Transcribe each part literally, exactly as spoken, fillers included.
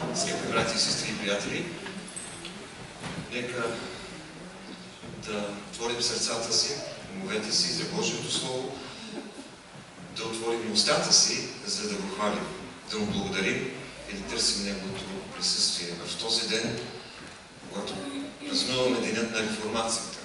Скъпи брати, сестри и приятели, нека да отворим сърцата си, умовете си за Божието Слово, да отворим устата си, за да го хвалим, да му благодарим и да търсим Неговото присъствие в този ден, когато празнуваме денят на реформацията,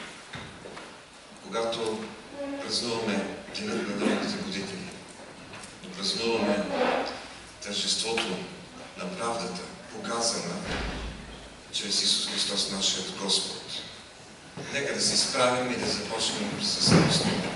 когато празнуваме денят на народните будители, празнуваме тържеството на правдата, показана чрез Исус Христос, нашият Господ. Нека да се изправим и да започнем с Словото.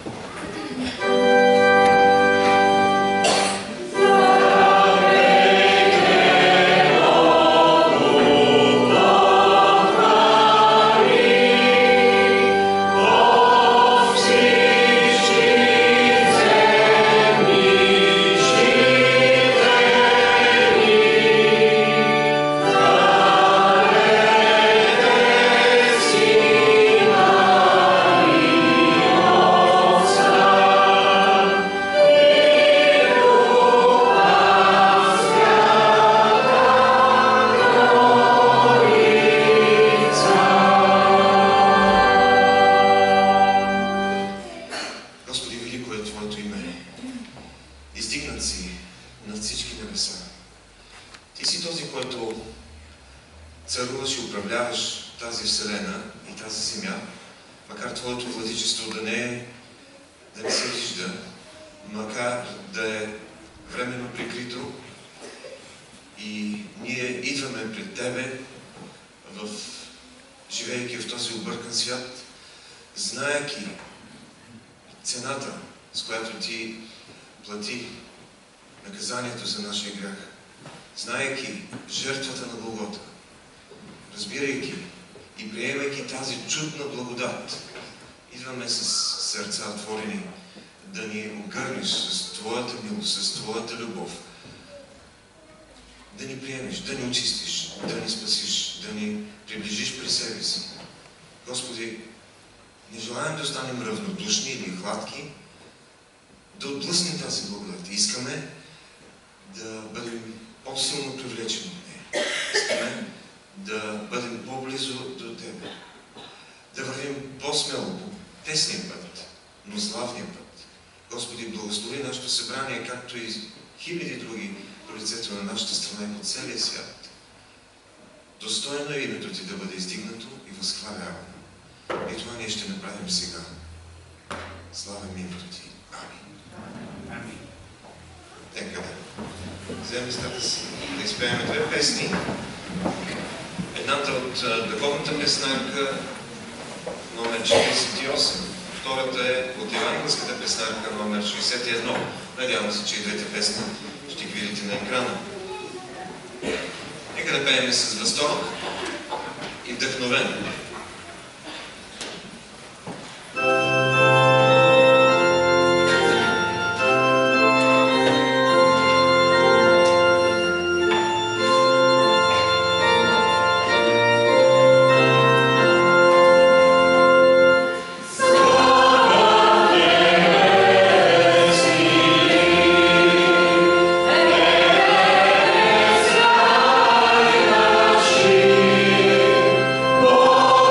Достойно е името Ти да бъде издигнато и възхвалявано. И това ние ще направим сега. Славим името Ти. Амин. Нека да вземем местата си, да изпеем две песни. Едната от духовната песнарка номер четиридесет и осем, втората е от евангелската песнарка номер шейсет и едно. Надявам се, че и двете песни ще ги видите на екрана. Нека да пеем с възторг и вдъхновено. Oh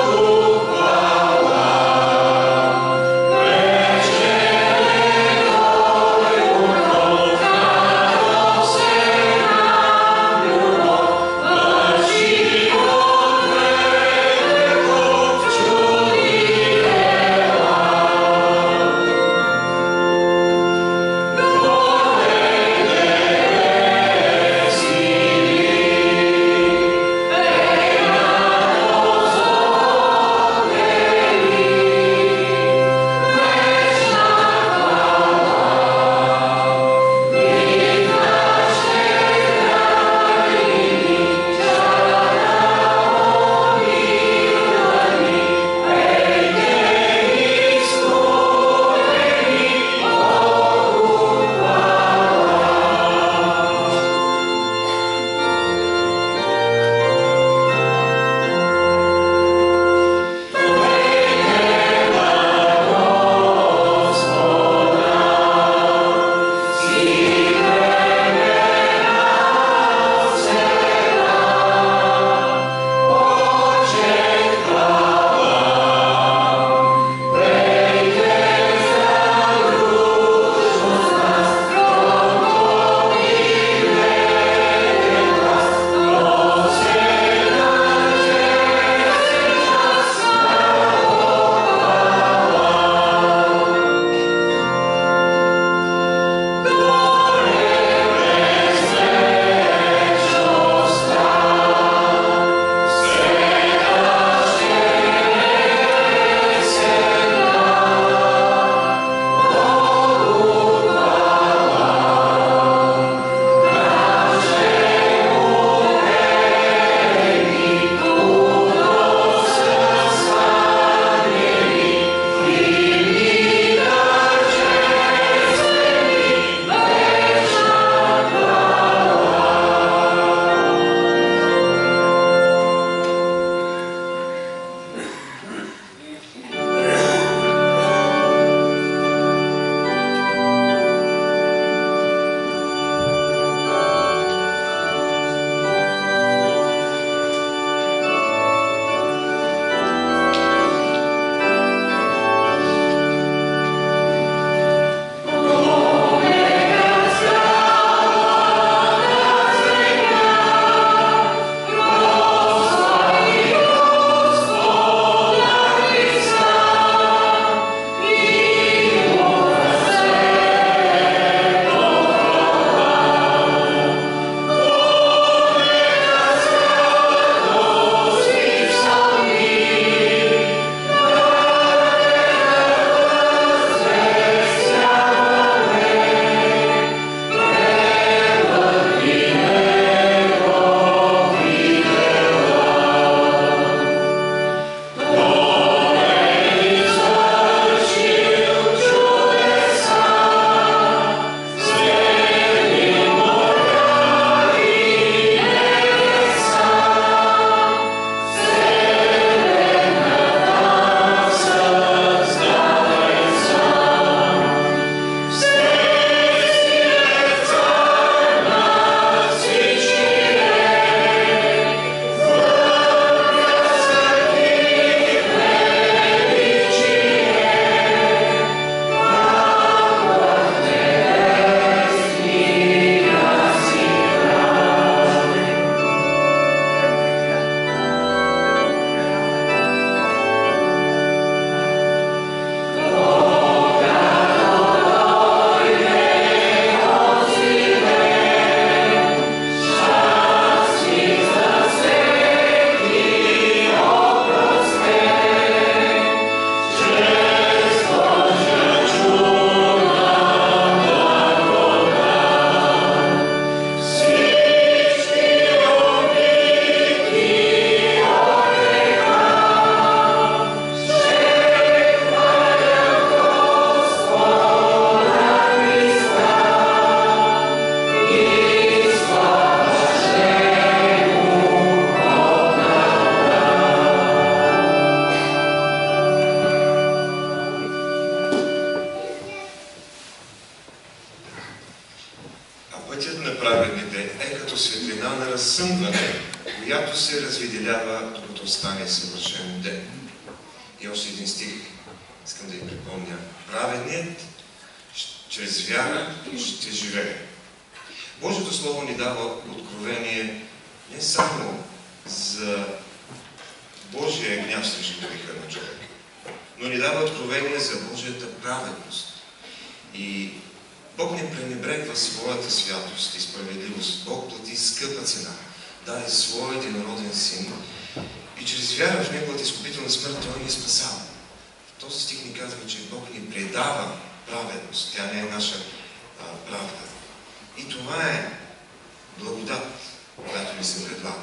измъкване, която се развиделява, докато стане съвършен ден. И още един стих, искам да ви припомня. Праведният чрез вяра ще живее. Божието Слово ни дава откровение не само за Божия гняв срещу греха на човека, но ни дава откровение за Божията праведност. И Бог не пренебрегва своята святост и справедливост. Бог плати скъпа цена, даде своя единороден син и чрез вяра в неговата изкупителна смърт Той ни спасава. В този стих ни казва, че Бог ни предава праведност. Тя не е наша а, правда. И това е благодат, която ни се предлага.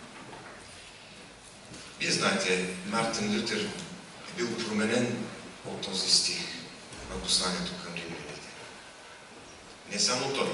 Вие знаете, Мартин Лютер е бил променен от този стих в посланието към римляните. Не само той.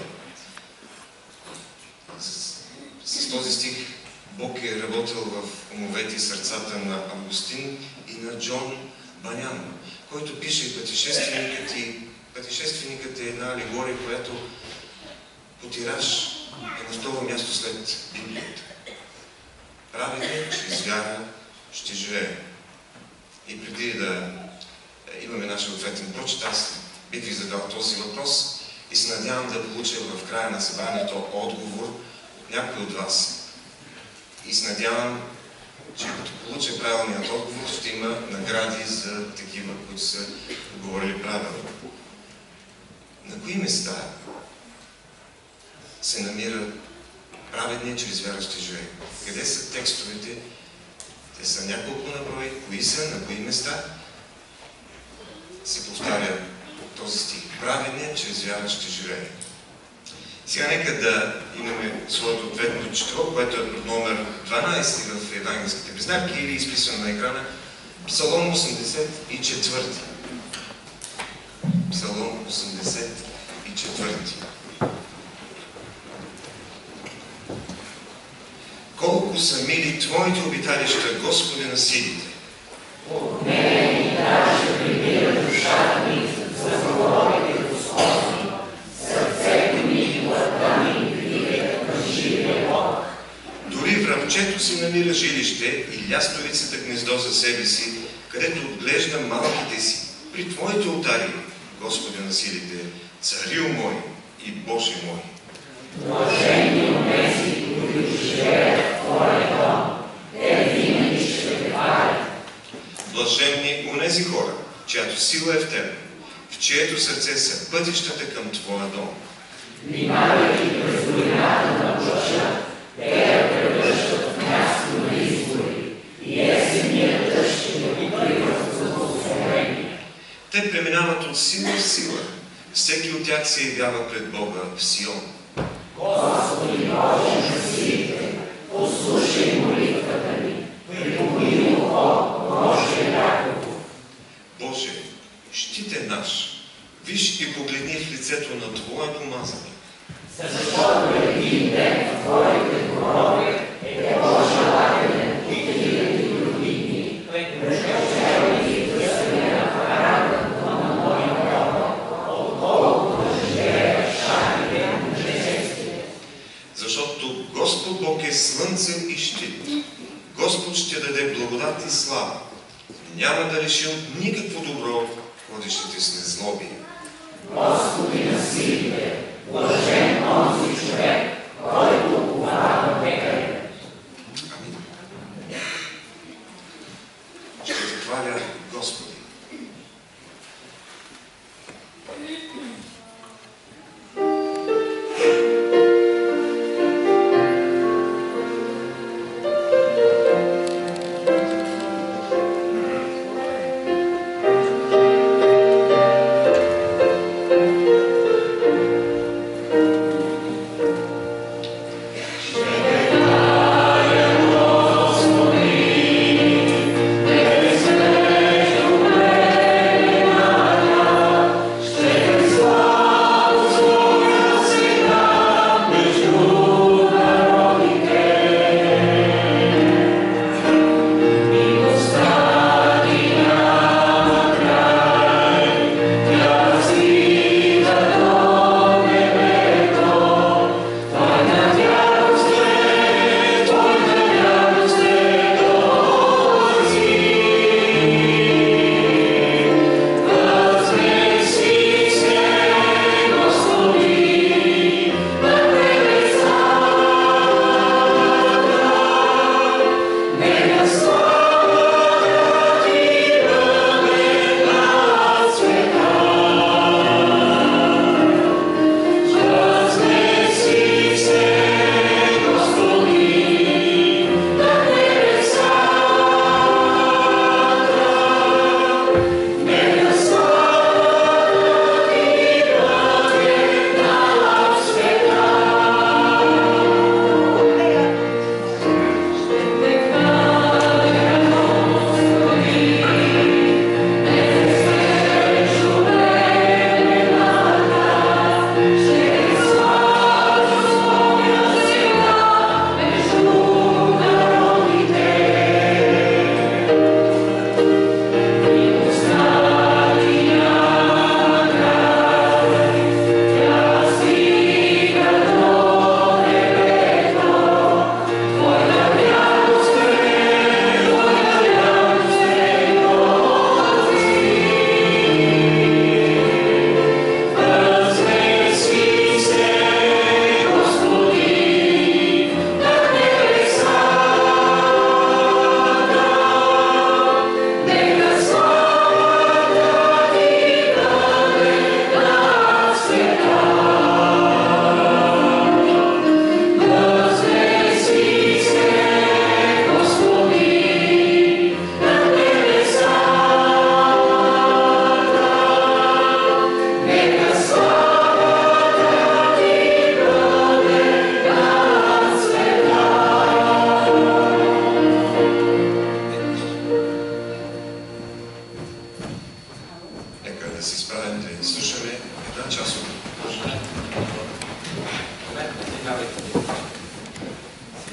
С, с този стих Бог е работил в умовете и сърцата на Августин и на Джон Банян, който пише Пътешественикът и Пътешественикът е една алегория, която по тираж е на второ място след Библията. Праведният чрез вяра ще живее. И преди да имаме нашия ответен прочит, аз бих ви задал този въпрос и се надявам да получа в края на събранието отговор от някой от вас. И се надявам, че като получа правилният отговор, ще има награди за такива, които са говорили правилно. На кои места се намира праведният чрез вяра ще живее? Къде са текстовете? Те са няколко на брой. Кои са, на кои места се повтаря този стих? Праведният чрез вяра ще живее. Сега нека да имаме своето ответно четиво, което е под номер дванайсет в евангелските признавки или изписано на екрана. Псалом осемдесет и четвърти. Псалом осемдесет и четвърти. Колко са мили Твоите обиталища, Господи на силите! От мене ми даже прибира душата ми за заговорите Господи, сърцето ми и глада ми вдигат към живия Бог. Дори в ръвчето си намира жилище и лястовицата гнездо за себе си, където отглежда малките си. При Твоите олтари, Господи на силите, Царю мой и Боже мой. Блажени онези, които живеят в Твоя дом, те винаги ще те хвалят. Блаженни онези хора, чиято сила е в Тебе, в чието сърце са пътищата към Твоя дом. Минавайки през долината на плача, те я превръщат в място на избори и есенният дъжд ще го покрива с благословение. Те преминават от сила в сила. Всеки от тях се явява пред Бога в Сион. Господи Боже на силите, послушай молитвата ми, припомни ухо, Боже Яково. Боже, щите наш, виж и погледни в лицето на Твоя помазаник. Защото един ден в Твоите гробове е по-желателен от хиляди други дни, преживявайки пръстане на парада на моя гроб, отколкото да живея в шахите на нечестие. Защото Господ Бог е слънце и щит. Господ ще даде благодат и слава. Няма да лиши от никакво добро ходещите с незлоби. Господи на силите, блажен онзи човек, който уповава пекаря. Амин. Ще те хваля, Господи. Ще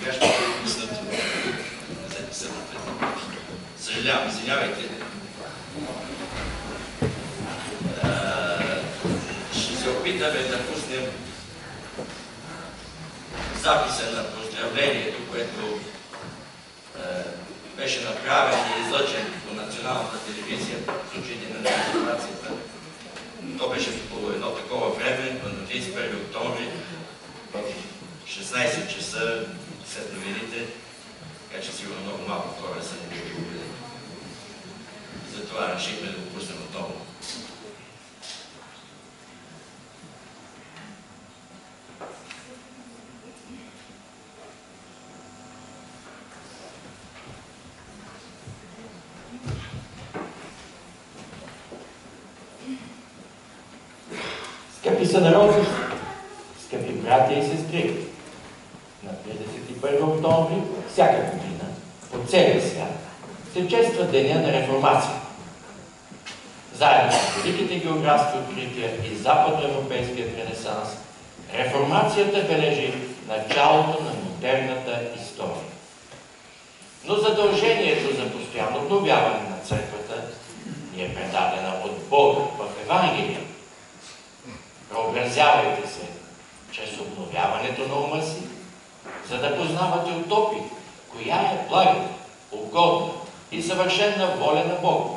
Сега ще бъде пуснато. Съжалявам, извинявайте. Ще се опитаме да пуснем записа на поздравлението, което беше направен и излъчен по националната телевизия в случаите на информацията. То беше по едно такова време, на тридесет и първи октомври, в шестнайсет часа след новините, така че сигурно много малко хора са не го чували. Затова решихме да го пуснем отново. Скъпи сънародници, скъпи братя и сестри, на тридесет и първи октомври всяка година по целия свят се чества Деня на реформация. Заедно с великите географски открития и западноевропейският ренесанс, реформацията бележи началото на модерната история. Но задължението за постоянно обновяване на църквата ни е предадена от Бога в Евангелие. Преобразявайте се чрез обновяването на ума си, за да познавате утопи, коя е блага, угодна и съвършена воля на Бога.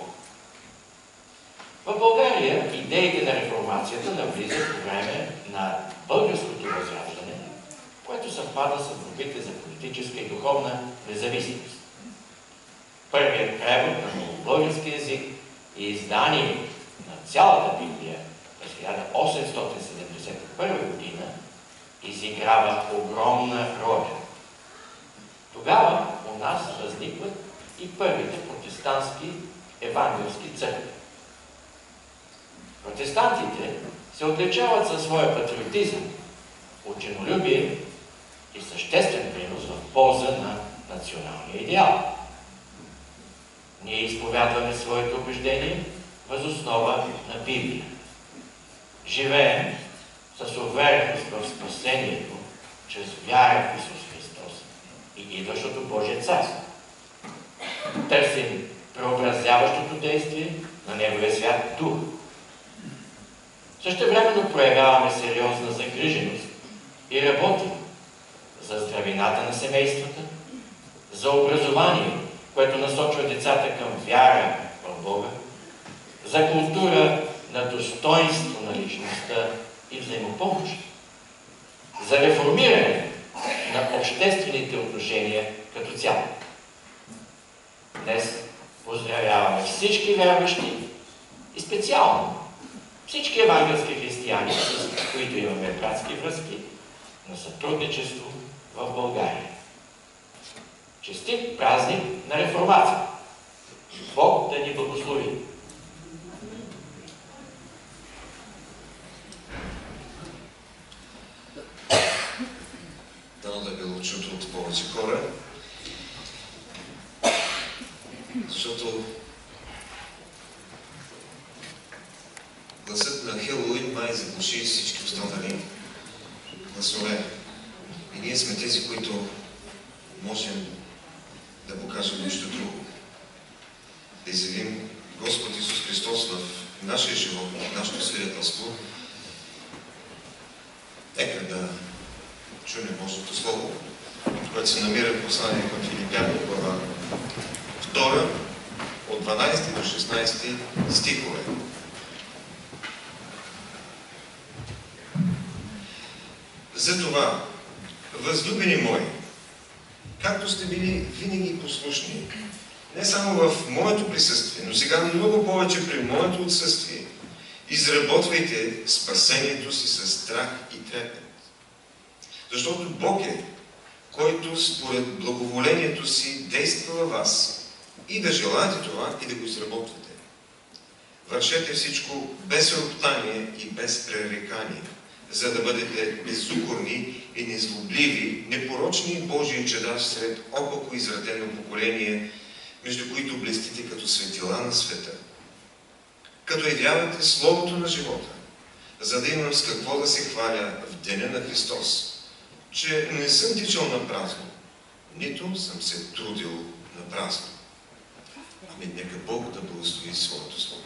В България идеите на реформацията навлизат по време на българското възраждане, което съвпада с борбите за политическа и духовна независимост. Първият превод на новобългарски език и издание на цялата Библия през хиляда осемстотин седемдесет и първа година изиграва огромна роля. Тогава у нас възникват и първите протестантски евангелски църкви. Протестантите се отличават със своя патриотизъм, ученолюбие и съществен принос в полза на националния идеал. Ние изповядваме своите убеждения въз основа на Библия. Живеем с увереност в спасението чрез вяра в Исус Христос и идващото Божие царство. Търсим преобразяващото действие на Неговия свят дух. Същевременно проявяваме сериозна загриженост и работим за здравината на семействата, за образование, което насочва децата към вяра в Бога, за култура на достоинство на личността и взаимопомощ, за реформиране на обществените отношения като цяло. Днес поздравяваме всички вярващи и специално всички евангелски християни, с които имаме братски връзки на сътрудничество в България. Честит празник на реформация! Бог да ни благослови! Дано да е било чуто от повече хора, защото гласът на Хелоуин май заглуши всички останали гласове. И ние сме тези, които можем да покажем нещо друго. Да изявим Господ Исус Христос в нашия живот, в нашето свидетелство. Нека да чуем Божието Слово, което се намира в послание към Филипяни, глава втора, от дванайсети до шестнайсети стихове. Затова, възлюбени мои, както сте били винаги послушни, не само в моето присъствие, но сега много повече при моето отсъствие, изработвайте спасението си със страх и трепет. Защото Бог е, който според благоволението си действа във вас и да желаете това и да го изработвате. Вършете всичко без роптание и без пререкание, за да бъдете безукорни и незлобливи, непорочни Божии чеда сред опако израдено поколение, между които блестите като светила на света. Като явявате Словото на живота, за да имам с какво да се хваля в деня на Христос, че не съм тичал на празно, нито съм се трудил на празно. Ами нека Бог да благослови своето слово.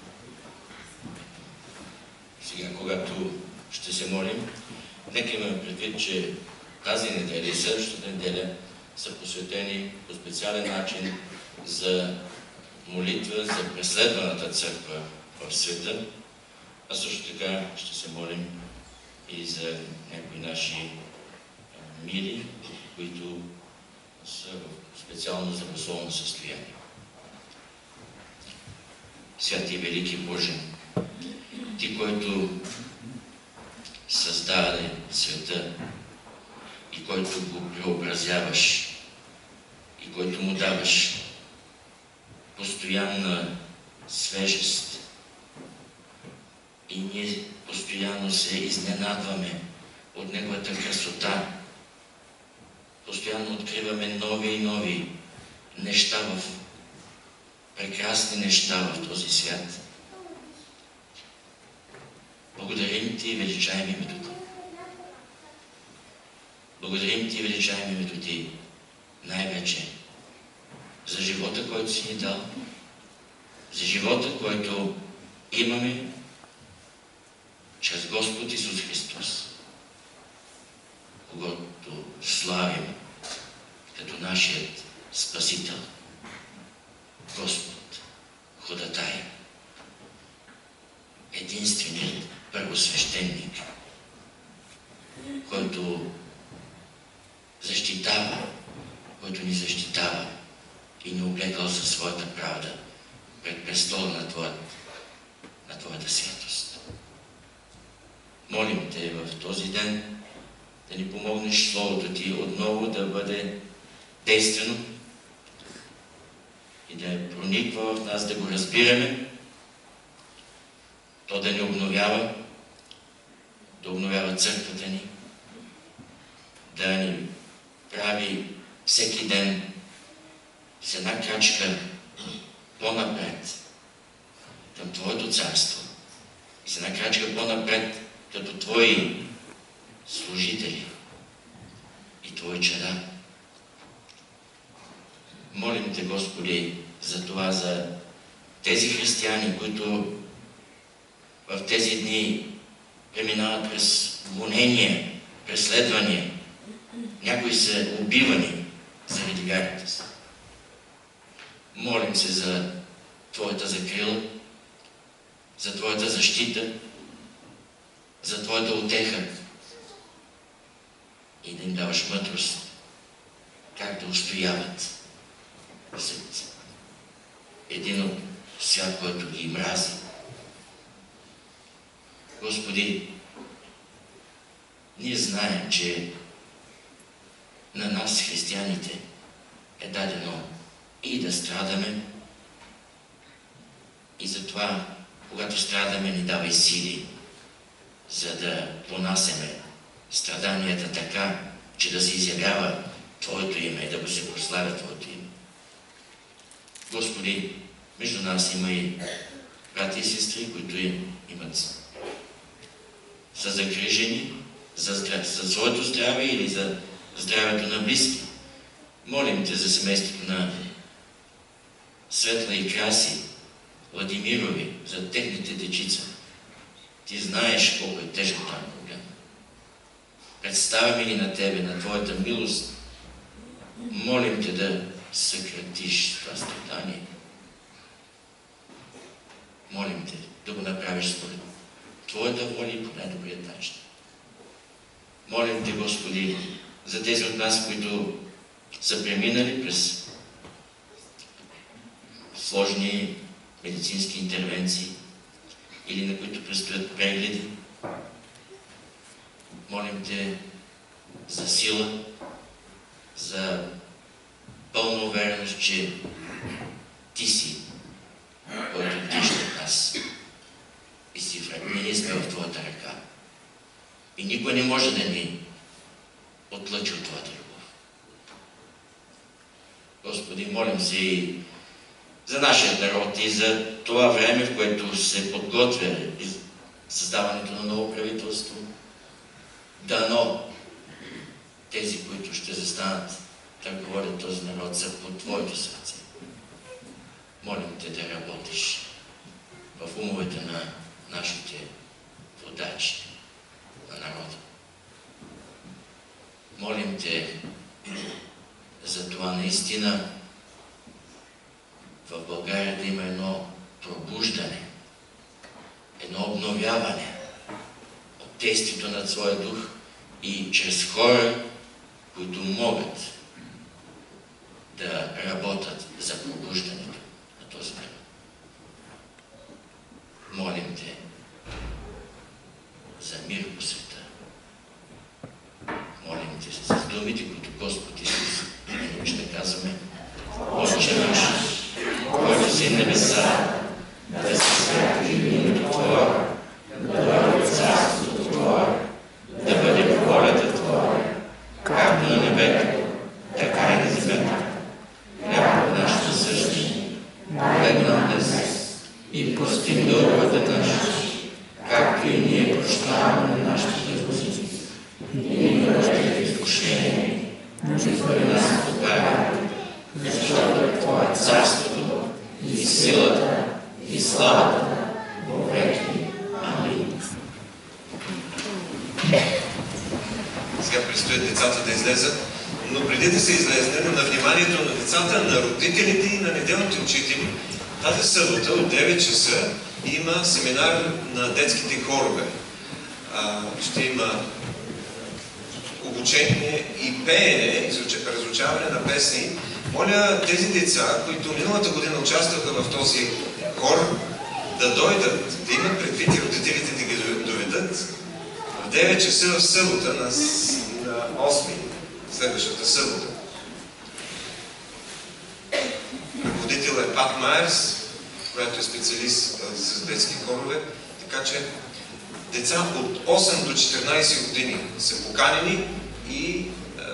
Сега, когато ще се молим, нека имаме предвид, че тази неделя и следващата неделя са посветени по специален начин за молитва за преследваната църква в света, а също така ще се молим и за някои наши мили, които са в специално здравословно състояние. Святи и велики Боже, Ти, който създаде света и който го преобразяваш и който му даваш постоянна свежест и ние постоянно се изненадваме от неговата красота, постоянно откриваме нови и нови неща в прекрасни неща в този свят. Благодарим Ти и величаем името Ти. Благодарим Ти и величаем името Ти най-вече за живота, който си ни дал, за живота, който имаме чрез Господ Исус Христос, когото славим като нашият Спасител, Господ, Ходатай, единственият първосвещеник, който защитава, който ни защитава и ни облекал със своята правда пред престола на Твоята, на Твоята святост. Молим Те в този ден да ни помогнеш Словото Ти отново да бъде действено и да прониква в нас, да го разбираме, то да ни обновява, да обновява църквата ни, да ни прави всеки ден с една крачка по-напред към Твоето царство и с една крачка по-напред като Твои служители и Твои чада. Молим Те, Господи, за това, за тези християни, които в тези дни преминават през гонения, преследвания. Някои са убивани заради вярата си. Молим се за Твоята закрила, за Твоята защита, за Твоята утеха и да им даваш мъдрост как да устояват след един от свят, който ги мрази. Господи, ние знаем, че на нас, християните, е дадено и да страдаме, и затова, когато страдаме, ни давай сили, за да понасяме страданията така, че да се изявява Твоето име и да го се прославя Твоето име. Господи, между нас има и брати и сестри, които имат са загрижени за, здрав... за своето здраве или за здравето на близки. Молим Те за семейството на Светла и Краси Владимирови, за техните дечица. Ти знаеш колко е тежък този проблем. Представяме ли на Тебе, на Твоята милост, молим Те да съкратиш това страдание. Молим Те да го направиш според Твоята воля и по най-добрият начин. Молим Те, Господи, за тези от нас, които са преминали през сложни медицински интервенции или на които предстоят прегледи. Молим Те за сила, за пълна увереност, че Ти си, който диша от нас. И си в ние сме в Твоята ръка. И никой не може да ни отлъчи от Твоята любов. Господи, молим се и за нашия народ и за това време, в което се подготвя създаването на ново правителство. Дано тези, които ще застанат ръководи този народ са по Твоето сърце. Молим Те да работиш в умовете на нашите водачи на народа. Молим Те за това наистина в България да има едно пробуждане, едно обновяване от действието на Своя дух и чрез хора, които могат да работят за пробуждането на този народ. Молим Те за мир по света. Молим Те с думите, които Господ Исус ще казваме: Отче наш, който си в небеса, да се свети името Твое, да дойде царството Твое, да бъде волята Твоя, както на небето, така и на земята. Хлябът наш насъщни, дай нам днес и прости дълговете наши, както и ние прощаваме на нашите длъжници. И не връщай в изкушение, но избави нас от лукавия, защото е Твое царството и силата и славата вовеки. Амин. Сега предстоят децата да излезат, но преди да се излезне, на вниманието на децата, на родителите и на неделните учители, тази събота от девет часа има семинар на детските хорове. А, ще има обучение и пеене, разучаване на песни. Моля тези деца, които миналата година участваха в този хор, да дойдат, да имат предвид и родителите да ги доведат в девет часа в събота, на, на осми, следващата събота. Ръководител е Пат Майерс, която е специалист с детски хорове, така че деца от осем до четиринайсет години са поканени и е,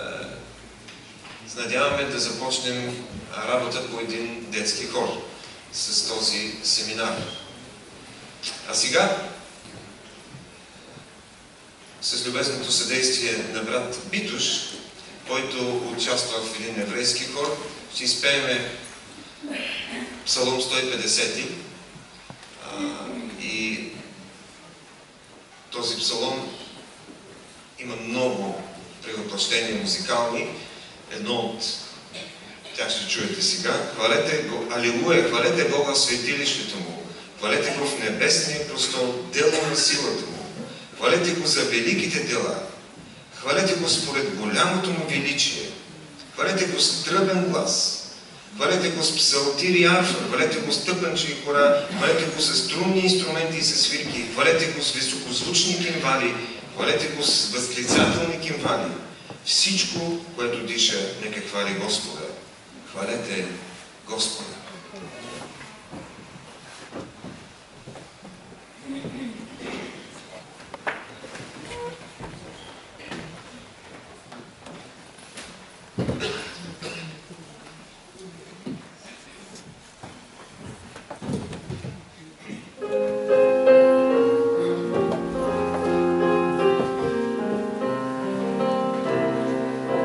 се надяваме да започнем работа по един детски хор с този семинар. А сега, с любезното съдействие на брат Битуш, който участва в един еврейски хор, ще изпеем Псалом сто и петдесет. А, и този псалом има много превъплъщения музикални. Едно от тях ще чуете сега. Хвалете го, алилуя, хвалете Бога в светилището му. Хвалете го в небесния престол, дело на силата му. Хвалете го за великите дела. Хвалете го според голямото му величие. Хвалете го с тръбен глас. Хвалете го с псалтири и арфа. Хвалете го с тъпанче и хора. Хвалете го с струнни инструменти и с свирки. Хвалете го с високозвучни кимвали. Хвалете го с възклицателни кимвали. Всичко, което диша, нека хвали Господа. Хвалете Господа.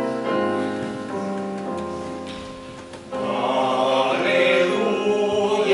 Alleluia.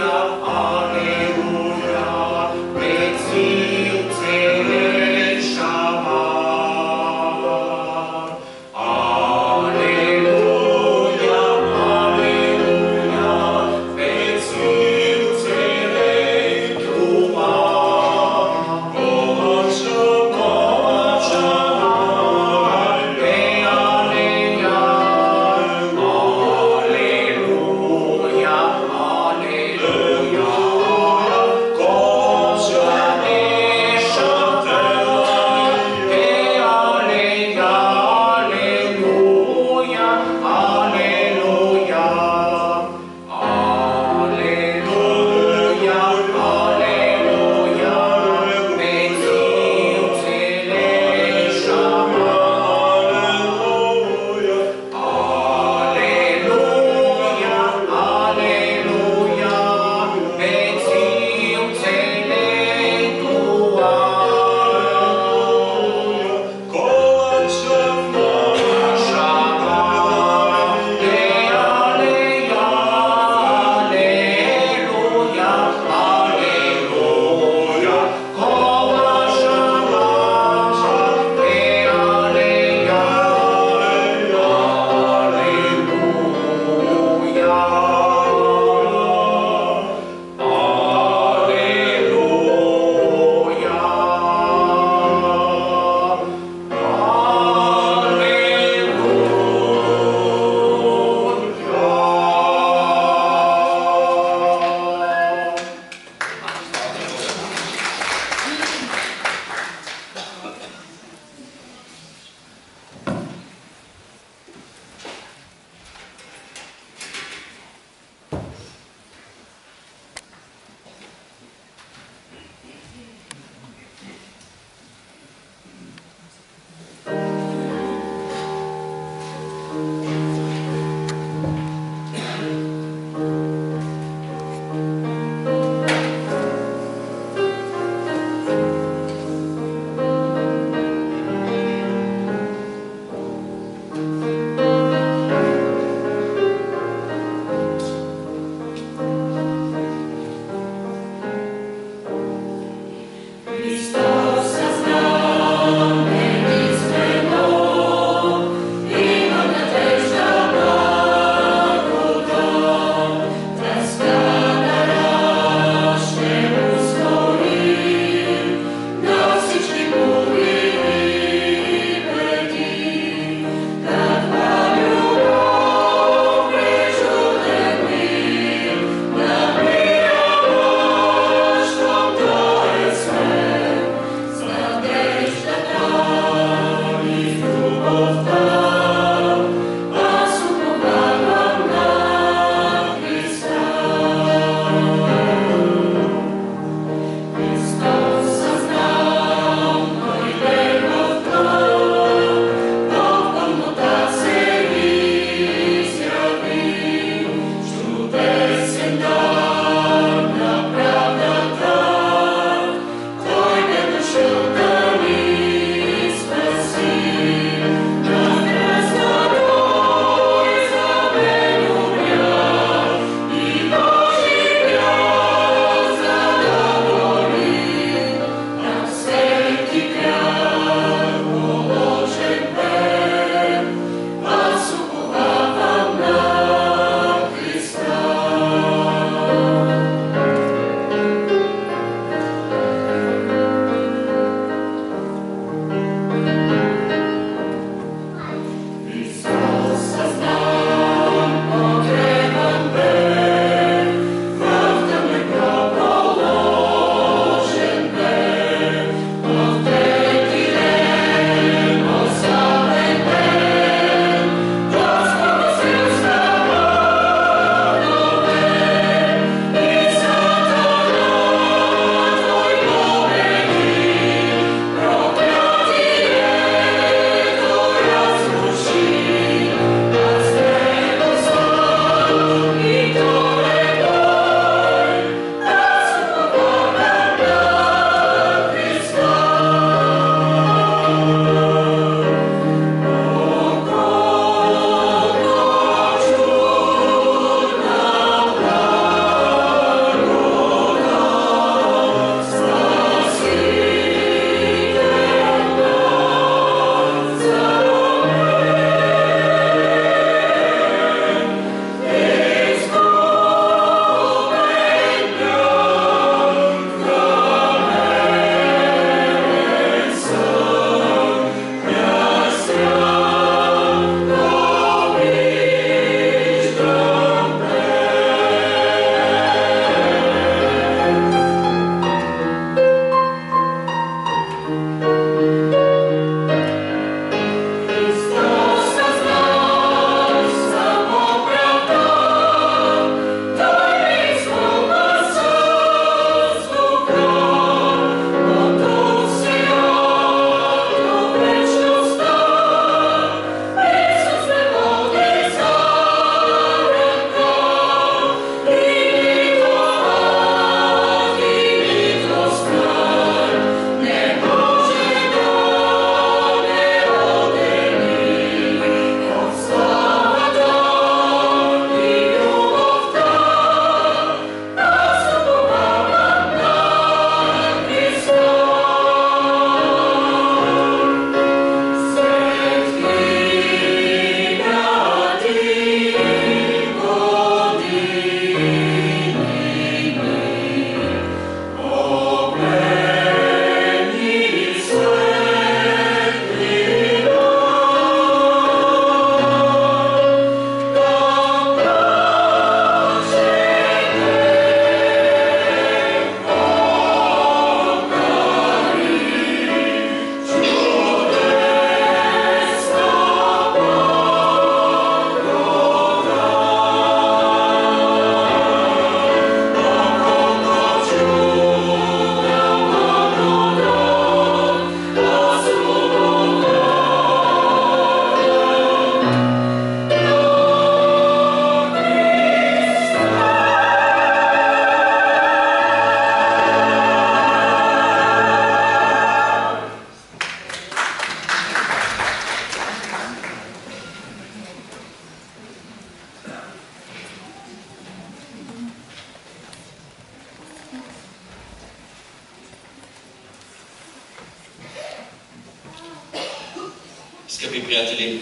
скъпи приятели,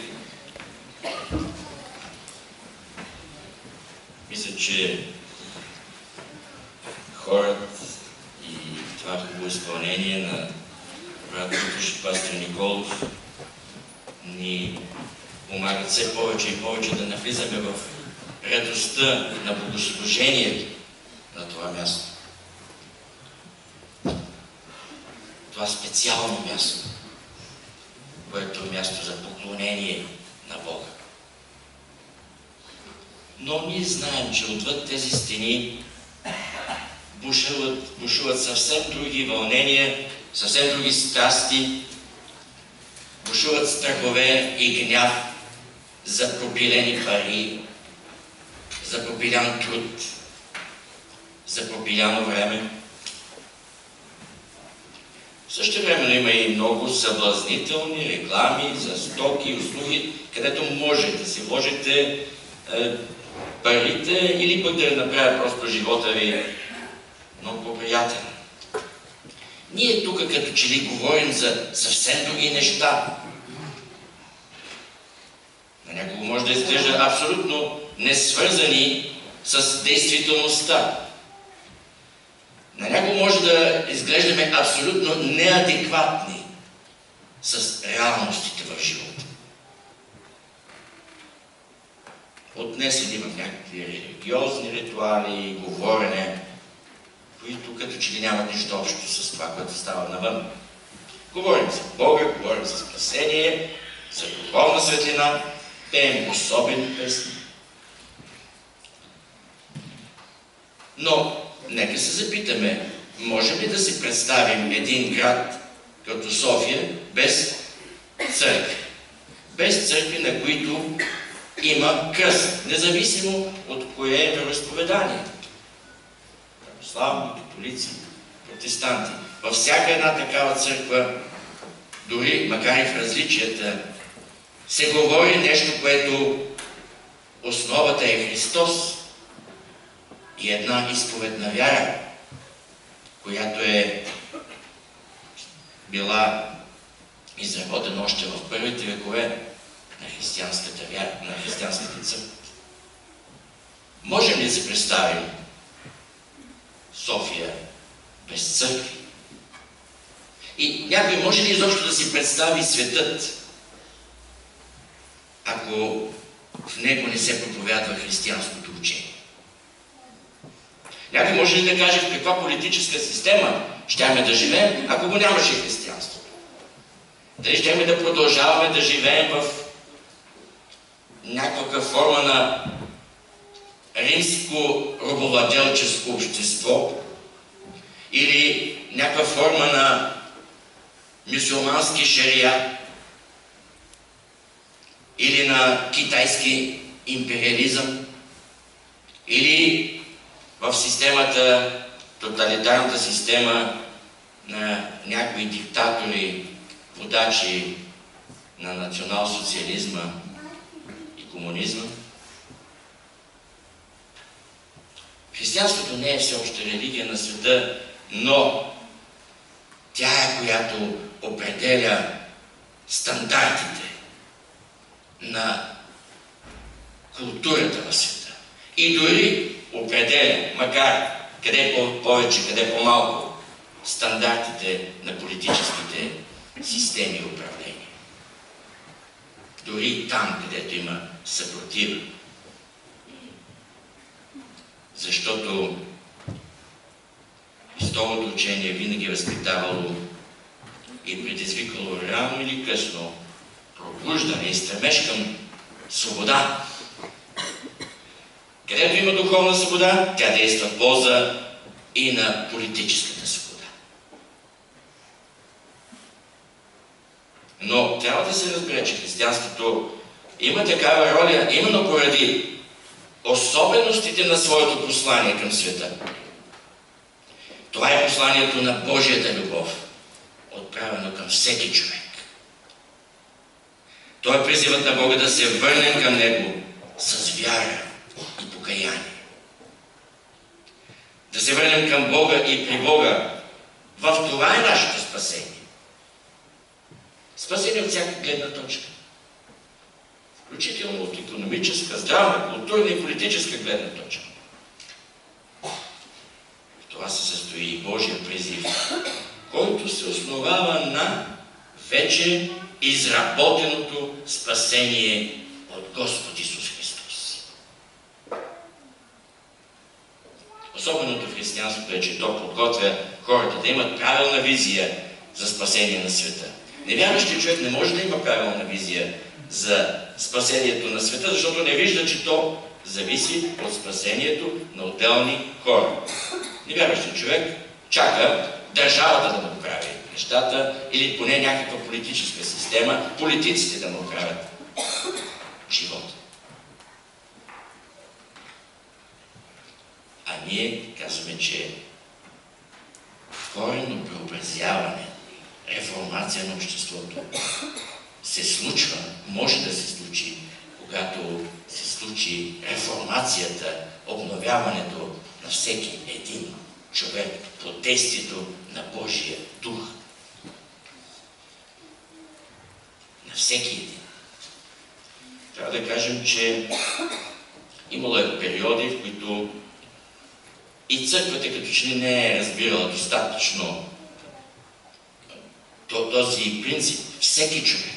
мисля, че хорът и това хубаво изпълнение на брат Лукаш и пастор Николов ни помагат все повече и повече да навлизаме в радостта на богослужението на това място. Това специално място, което е място за поклонение на Бога. Но ние знаем, че отвъд тези стени бушуват, бушуват съвсем други вълнения, съвсем други страсти, бушуват страхове и гняв за пропилени пари, за пропилян труд, за пропиляно време. Също време има и много съблазнителни реклами за стоки и услуги, където може да си вложите е, парите или пък да направя просто живота ви много по-приятен. Ние тук като че ли говорим за съвсем други неща. На някого може да изглежда абсолютно несвързани с действителността. На някого може да изглеждаме абсолютно неадекватни с реалностите в живота. Отнесени в някакви религиозни ритуали, говорене, които като че ли нямат нищо общо с това, което става навън. Говорим за Бога, говорим за спасение, за духовна светлина, пеем особени песни. Но нека се запитаме, можем ли да си представим един град като София без църкви? Без църкви, на които има кръст, независимо от кое е вероизповедание. Православни, католици, протестанти. Във всяка една такава църква, дори макар и в различията, се говори нещо, което основата е Христос и една изповедна вяра, която е била изработена още в първите векове на християнската вяра, на християнската църква. Можем ли да се представим София без църкви? И някой може ли изобщо да си представи светът, ако в него не се проповядва християнското учение? Някой може ли да каже в каква политическа система щяхме да живеем, ако го нямаше християнството? Дали щяхме да продължаваме да живеем в някаква форма на римско робовладелческо общество или някаква форма на мюсюлмански шариат или на китайски империализъм или в системата, тоталитарната система на някои диктатори, водачи на национал-социализма и комунизма. Християнството не е все още религия на света, но тя е, която определя стандартите на културата в света. И дори определя, макар къде повече, къде по-малко, стандартите на политическите системи и управление. Дори там, където има съпротива. Защото Христовото учение винаги е възпитавало и предизвикало рано или късно пробуждане и стремеж към свобода. Където има духовна свобода, тя действа в полза и на политическата свобода. Но трябва да се разбере, че християнството има такава роля, именно поради особеностите на своето послание към света. Това е посланието на Божията любов, отправено към всеки човек. Това е призивът на Бога да се върнем към Него с вяра и покаяние. Да се върнем към Бога и при Бога. В това е нашето спасение. Спасение от всяка гледна точка. включително от икономическа, здравна, културна и политическа гледна точка. В това се състои и Божия призив, който се основава на вече изработеното спасение от Господ Исус Христос. Особеното в християнството е, че то подготвя хората да имат правилна визия за спасение на света. Невярващият човек не може да има правилна визия за спасението на света, защото не вижда, че то зависи от спасението на отделни хора. Невярващият човек чака държавата да му прави нещата или поне някаква политическа система, политиците да му правят живота. А ние казваме, че коренно преобразяване, реформация на обществото се случва, може да се случи, когато се случи реформацията, обновяването на всеки един човек под действието на Божия дух. На всеки един. Трябва да кажем, че имало е периоди, в които и църквата като че ли не е разбирала достатъчно този принцип. Всеки човек.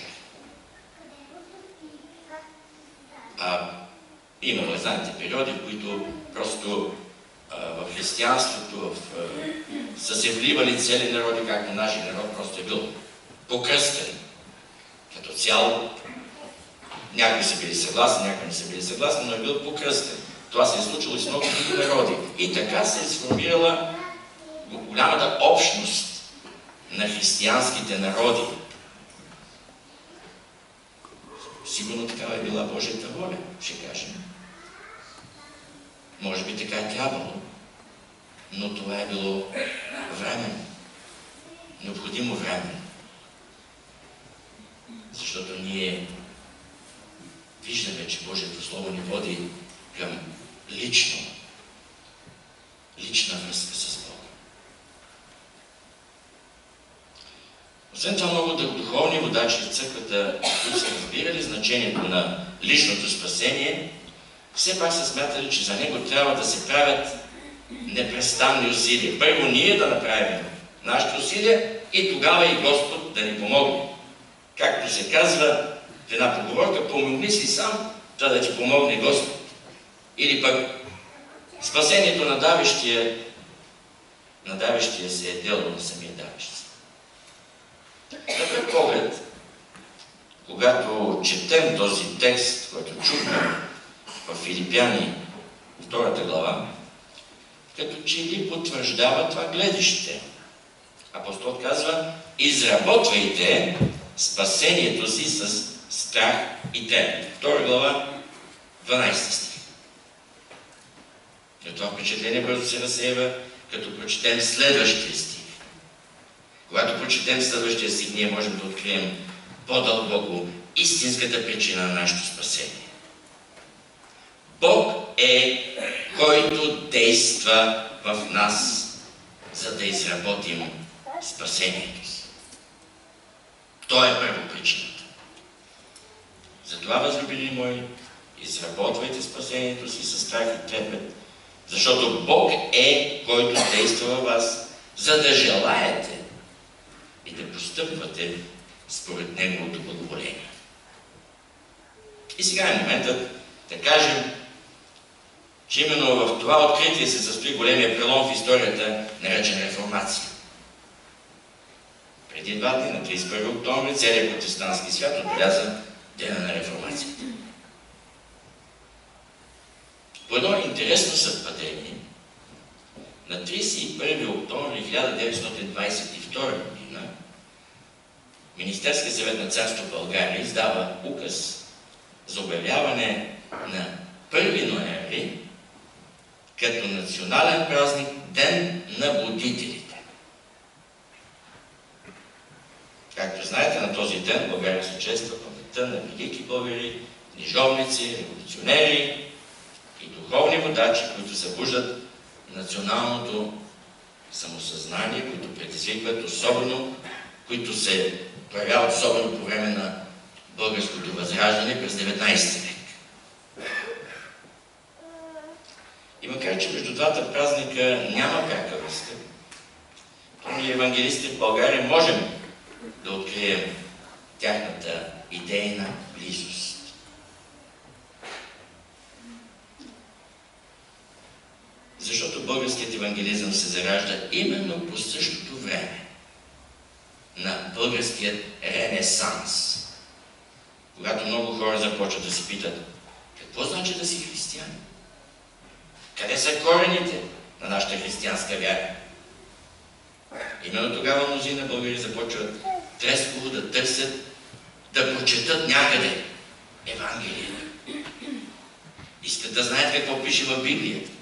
А имало, знаете, периоди, в които просто а, в християнството в, а, са се вливали цели народи, както нашия народ просто е бил покръстен. Като цяло, някои са били съгласни, някои не са били съгласни, но е бил покръстен. Това се е случило и с много други народи. И така се е сформирала голямата общност на християнските народи. Сигурно такава е била Божията воля, ще кажем. Може би така е трябвало, но това е било време. Необходимо време. Защото ние виждаме, че Божието Слово ни води към лично, лична връзка с Бога. Освен това, много духовни водачи в църквата, които са разбирали значението на личното спасение, все пак са смятали, че за него трябва да се правят непрестанни усилия. Първо ние да направим нашите усилия и тогава и Господ да ни помогне. Както се казва в една поговорка, помогни си сам, да да ти помогне Господ. Или пък спасението на давещия, на давещия се е дело на самия давещ. На пръв поглед, когато четем този текст, който чухме в Филипяни, втората глава, като че ли потвърждава това гледище. Апостол казва, изработвайте спасението си с страх и трепет. Втора глава, дванадесети стих. И това впечатление бързо се разсеява, като прочетем следващия стих. Когато прочетем следващия стих, ние можем да открием по-дълбоко истинската причина на нашето спасение. Бог е, който действа в нас, за да изработим спасението си. Той е първопричината. Затова, възлюбени мои, изработвайте спасението си със страх и трепет, защото Бог е, който действа във вас, за да желаете и да постъпвате според Неговото благоволение. И сега е моментът да кажем, че именно в това откритие се състои големия прелом в историята, наречен реформация. Преди два дни, на тридесет и първи октомври, целият протестантски свят отбеляза Дена на реформацията. По едно интересно съвпадение, на тридесет и първи октомври хиляда деветстотин двадесет и втора година Министерският съвет на царство България издава указ за обявяване на първи ноември като национален празник Ден на будителите. Както знаете, на този ден в България се чества паметта на велики българи, книжовници, революционери и духовни водачи, които събуждат националното самосъзнание, които предизвикват особено, които се проявяват особено по време на българското възраждане през деветнайсети век. И макар че между двата празника няма пряка връзка, ние евангелисти в България можем да открием тяхната идейна близост. Защото българският евангелизъм се заражда именно по същото време на българският ренесанс, когато много хора започват да се питат: какво значи да си християн? Къде са корените на нашата християнска вяра? Именно тогава мнозина българи започват трескаво да търсят, да прочетат някъде Евангелието. Искат да знаят какво пише в Библията.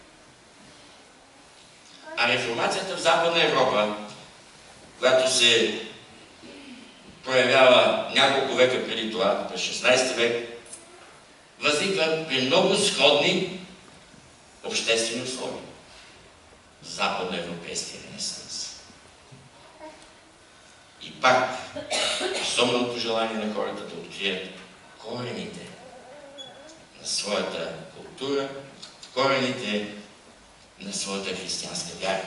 А реформацията в Западна Европа, която се проявява няколко века преди това, през шестнайсети век, възниква при много сходни обществени условия. Западноевропейския ренесанс. И пак, особеното желание на хората да открият корените на своята култура, корените на своята християнска вяра.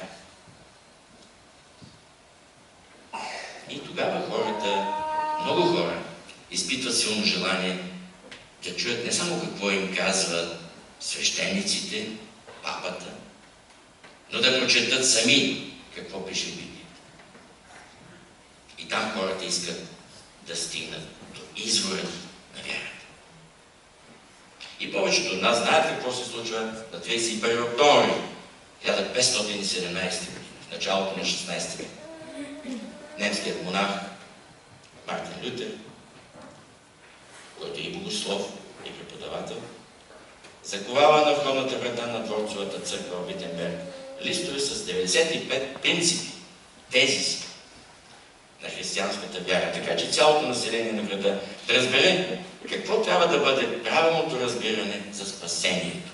И тогава хората, много хора, изпитват силно желание да чуят не само какво им казват свещениците, папата, но да прочетат сами какво пише в Библията. И там хората искат да стигнат до извора на вярата. И повечето от нас знаят какво се случва на тридесет и първи октомври хиляда петстотин и седемнайсета година, в началото на шестнайсети век. Немският монах Мартин Лютер, който е и богослов, и преподавател, заковава на входната врата на дворцовата църква в Витенберг листове с деветдесет и пет принципи, тезиси на християнската вяра, така че цялото население на града да разбере какво трябва да бъде правилното разбиране за спасението.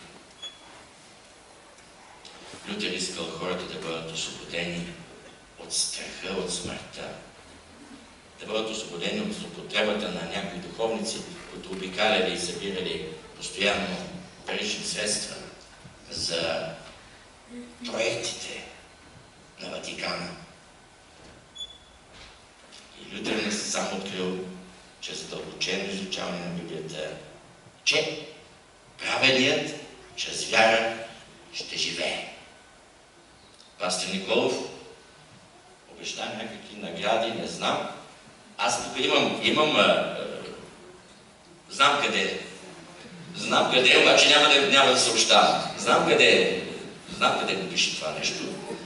Лютер искал хората да бъдат освободени от страха, от смъртта, да бъдат освободени от злоупотребата на някои духовници, които обикаляли и събирали постоянно парични средства за проектите на Ватикана. И Лютер не се сам открил, чрез задълбочено изучаване на Библията, че праведният чрез вяра ще живее. Пастор Николов обеща някакви награди, не знам. Аз тук имам, имам, а, а, знам къде е. Знам къде е, обаче няма да, няма да съобщавам. Знам къде е. Знам къде го пише това нещо.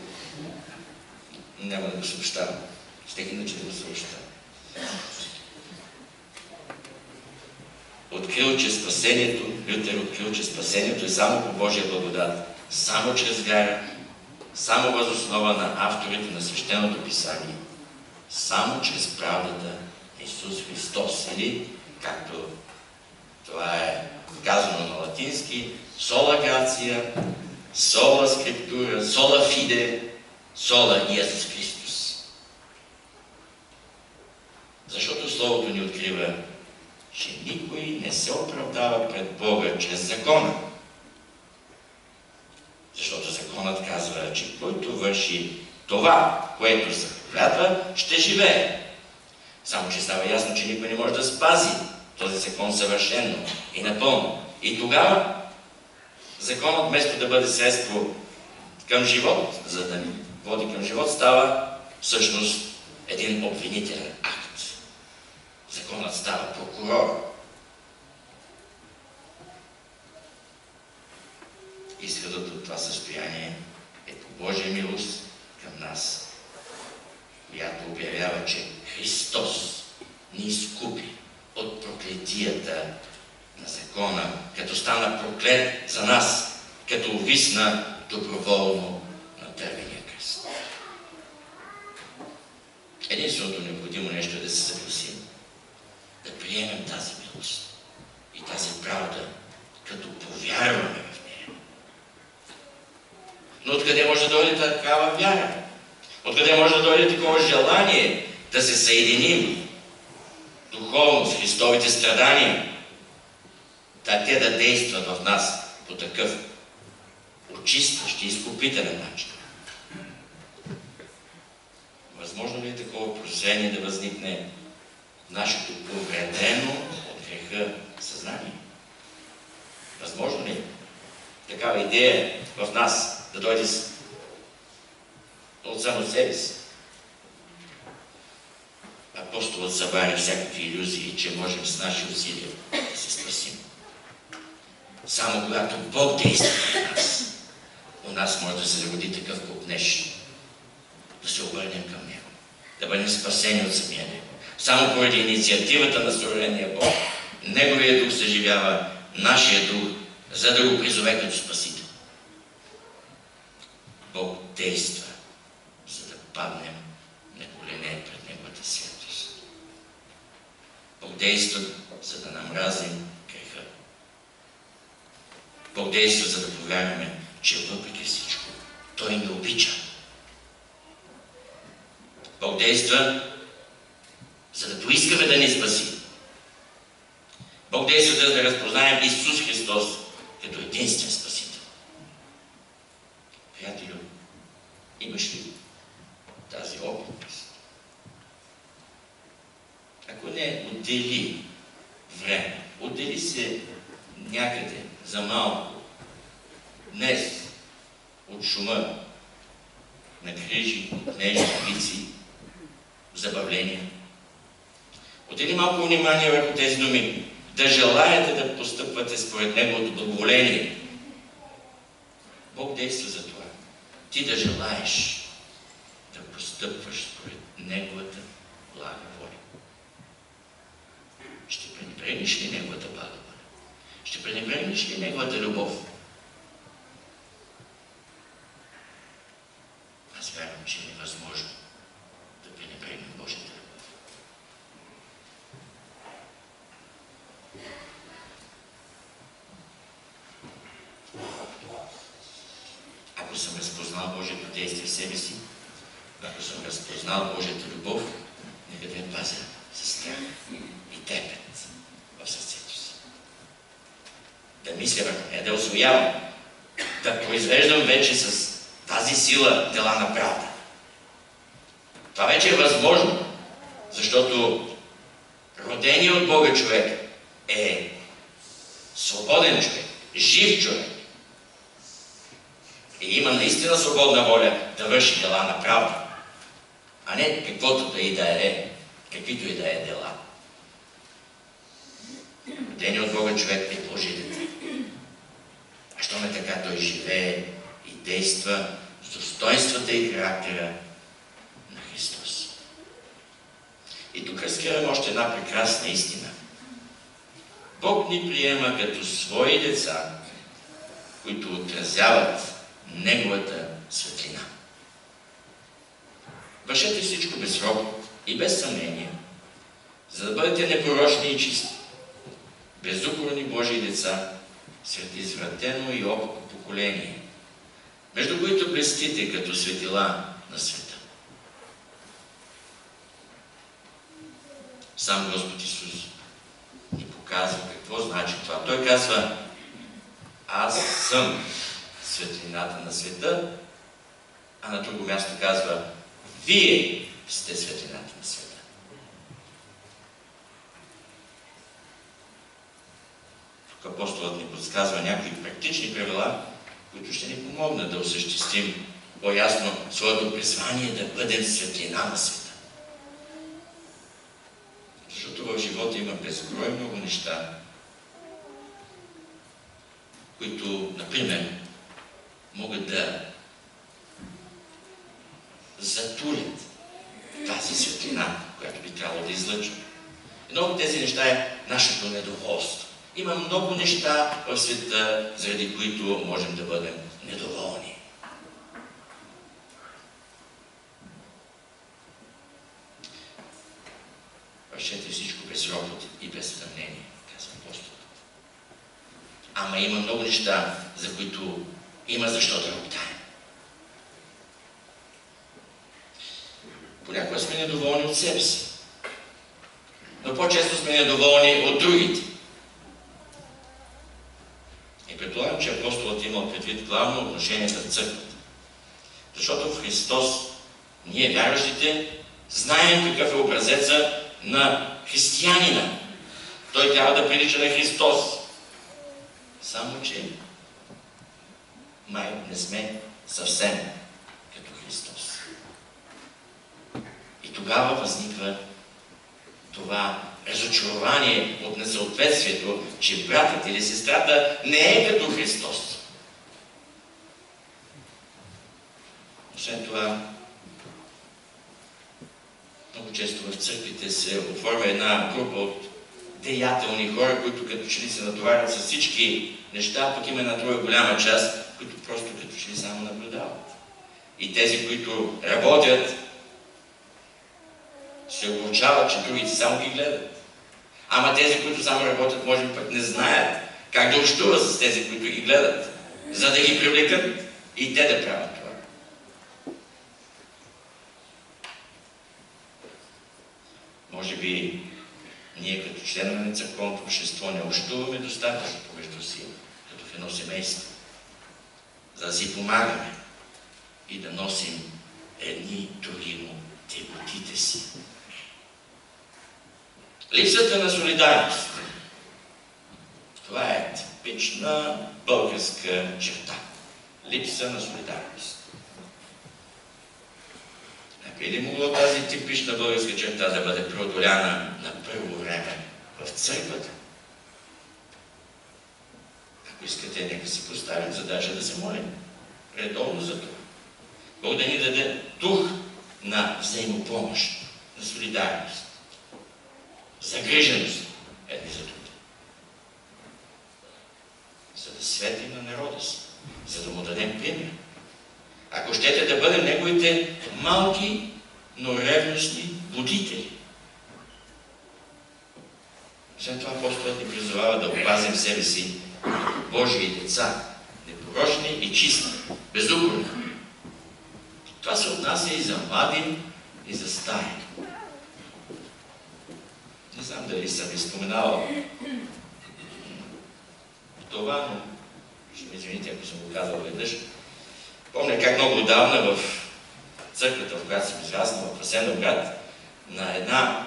Няма да го съобщавам. Ще иначе да го съобщавам. Открил, че спасението, Лютер открил, че спасението е само по Божия благодат, само чрез вяра, само въз основа на авторите на Свещеното писание, само чрез правдата на Исус Христос. Или, както това е казано на латински, сола грация, сола скриптура, сола фиде, сола Иисус Христос. Защото Словото ни открива, че никой не се оправдава пред Бога чрез закона. Защото законът казва, че който върши това, което заповядва, ще живее. Само че става ясно, че никой не може да спази този закон съвършено и напълно. И тогава законът, вместо да бъде средство към живот, за да ни води към живот, става всъщност един обвинителен акт. Законът става прокурор. Изходът от това състояние е по Божия милост към нас, която обявява, че Христос ни изкупи от проклетията на закона, като стана проклет за нас, като увисна доброволно на дървения кръст. Единственото необходимо нещо е да се съгласим, да приемем тази милост и тази правда, като повярваме в нея. Но откъде може да дойде такава вяра? Откъде може да дойде такова желание да се съединим? духовност, Христовите страдания, да те да действат в нас по такъв очистващ и изкупителен начин. Възможно ли е такова прозрение да възникне в нашето повредено от греха съзнание? Възможно ли е такава идея в нас да дойде от само себе си? Апостолът забраня всякакви илюзии, че можем с наши усилия да се спасим. Само когато Бог действа в нас, у нас може да се зароди такъв копнеж, да се обърнем към Него, да бъдем спасени от самия Него. Само поради инициативата на суверенния Бог, Неговия дух съживява нашия дух, за да го призове като Спасител. Бог действа, за да паднем на колене пред Неговата святост. Бог действа, за да намразим греха. Бог действа, за да повярваме, че въпреки всичко Той ни обича. Бог действа, за да поискаме да ни спаси. Бог действа, за да разпознаем Исус Христос като единствен Спасител. Приятелю, имаш ли тази опитност? Ако не, отдели време, отдели се някъде за малко, днес, от шума на грижи, книжни амбиции, забавления. Отдели малко внимание върху тези думи. Да желаете да постъпвате според Неговото благоволение. Бог действа за това. Ти да желаеш да постъпваш според Неговата блага воля. Ще пренебрегнеш ли Неговата блага воля? Ще пренебрегнеш ли Неговата любов? Аз вярвам, че е невъзможно да пренебрегнем Божията любов. Ако съм разпознал Божието действие в себе си, ако съм разпознал Божията любов, нека да я пазя с страх и трепет в сърцето си. Да мисля върху нея, да усвоявам, да произвеждам вече с тази сила дела на правда. Това вече е възможно, защото роденият от Бога човек е свободен човек, жив човек. И има наистина свободна воля да върши дела на правда, а не каквото да и да е, каквито и да е дела. Роденият от Бога човек е Божие дете. А щом е така, той живее и действа с достоинствата и характера на Христос. И тук разкриваме още една прекрасна истина. Бог ни приема като свои деца, които отразяват Неговата светлина. Вършете всичко без роб и без съмнение, за да бъдете непорочни и чисти, безукорни Божии деца, сред извратено и опитно поколение, между които блестите като светила на света. Сам Господ Исус ни показва какво значи това. Той казва: аз съм светлината на света, а на друго място казва: вие сте светлината на света. Тук апостолът ни подсказва някои практични правила, които ще ни помогнат да осъществим по-ясно своето призвание да бъдем светлина на света. Защото в живота има безброй много неща, които, например, могат да затулят тази светлина, която би трябвало да излъчва. Едно от тези неща е нашето недоволство. Има много неща в света, заради които можем да бъдем недоволни. Вършете всичко без ропот и без съмнение, казва апостолът. Ама има много неща, за които има защо да роптаем. Понякога сме недоволни от себе си. но по-често сме недоволни от другите. И предполагам, че апостолът имал предвид главно отношенията в църквата. Защото в Христос ние, вярващите, знаем какъв е образеца на християнина. Той трябва да прилича на Христос. Само че май не сме съвсем като Христос. И тогава възниква това разочарование от несъответствието, че братът или сестрата не е като Христос. Освен това, много често в църквите се оформя една група от деятелни хора, които като че ли се натоварят с всички неща, пък има една друга голяма част, които просто като че ли само наблюдават. И тези, които работят, се огорчават, че другите само ги гледат. Ама тези, които само работят, може би пък не знаят как да общуват с тези, които ги гледат, за да ги привлекат и те да правят това. Може би ние като членове на църковното общество не общуваме достатъчно помежду си, като в едно семейство, за да си помагаме и да носим едни другимо теготите си. Липсата на солидарност. Това е типична българска черта. Липса на солидарност. Не би ли могло тази типична българска черта да бъде преодоляна на първо време в църквата? Ако искате, нека си поставим задача да се молим редовно за това. Бог да ни даде дух на взаимопомощ, на солидарност, загриженост едни за други. За да светим на народа си, за да му дадем пример. Ако щете да бъдем неговите малки, но ревностни будители. След това апостолът ни призовава да опазим себе си Божии деца, непорочни и чисти, безукорни. Това се отнася и за млади, и за стари. Не знам дали съм ви споменавал това, но ще ме извините, ако съм го казал веднъж. Помня как много отдавна в църквата, в която съм израснал, в Асеновград, на една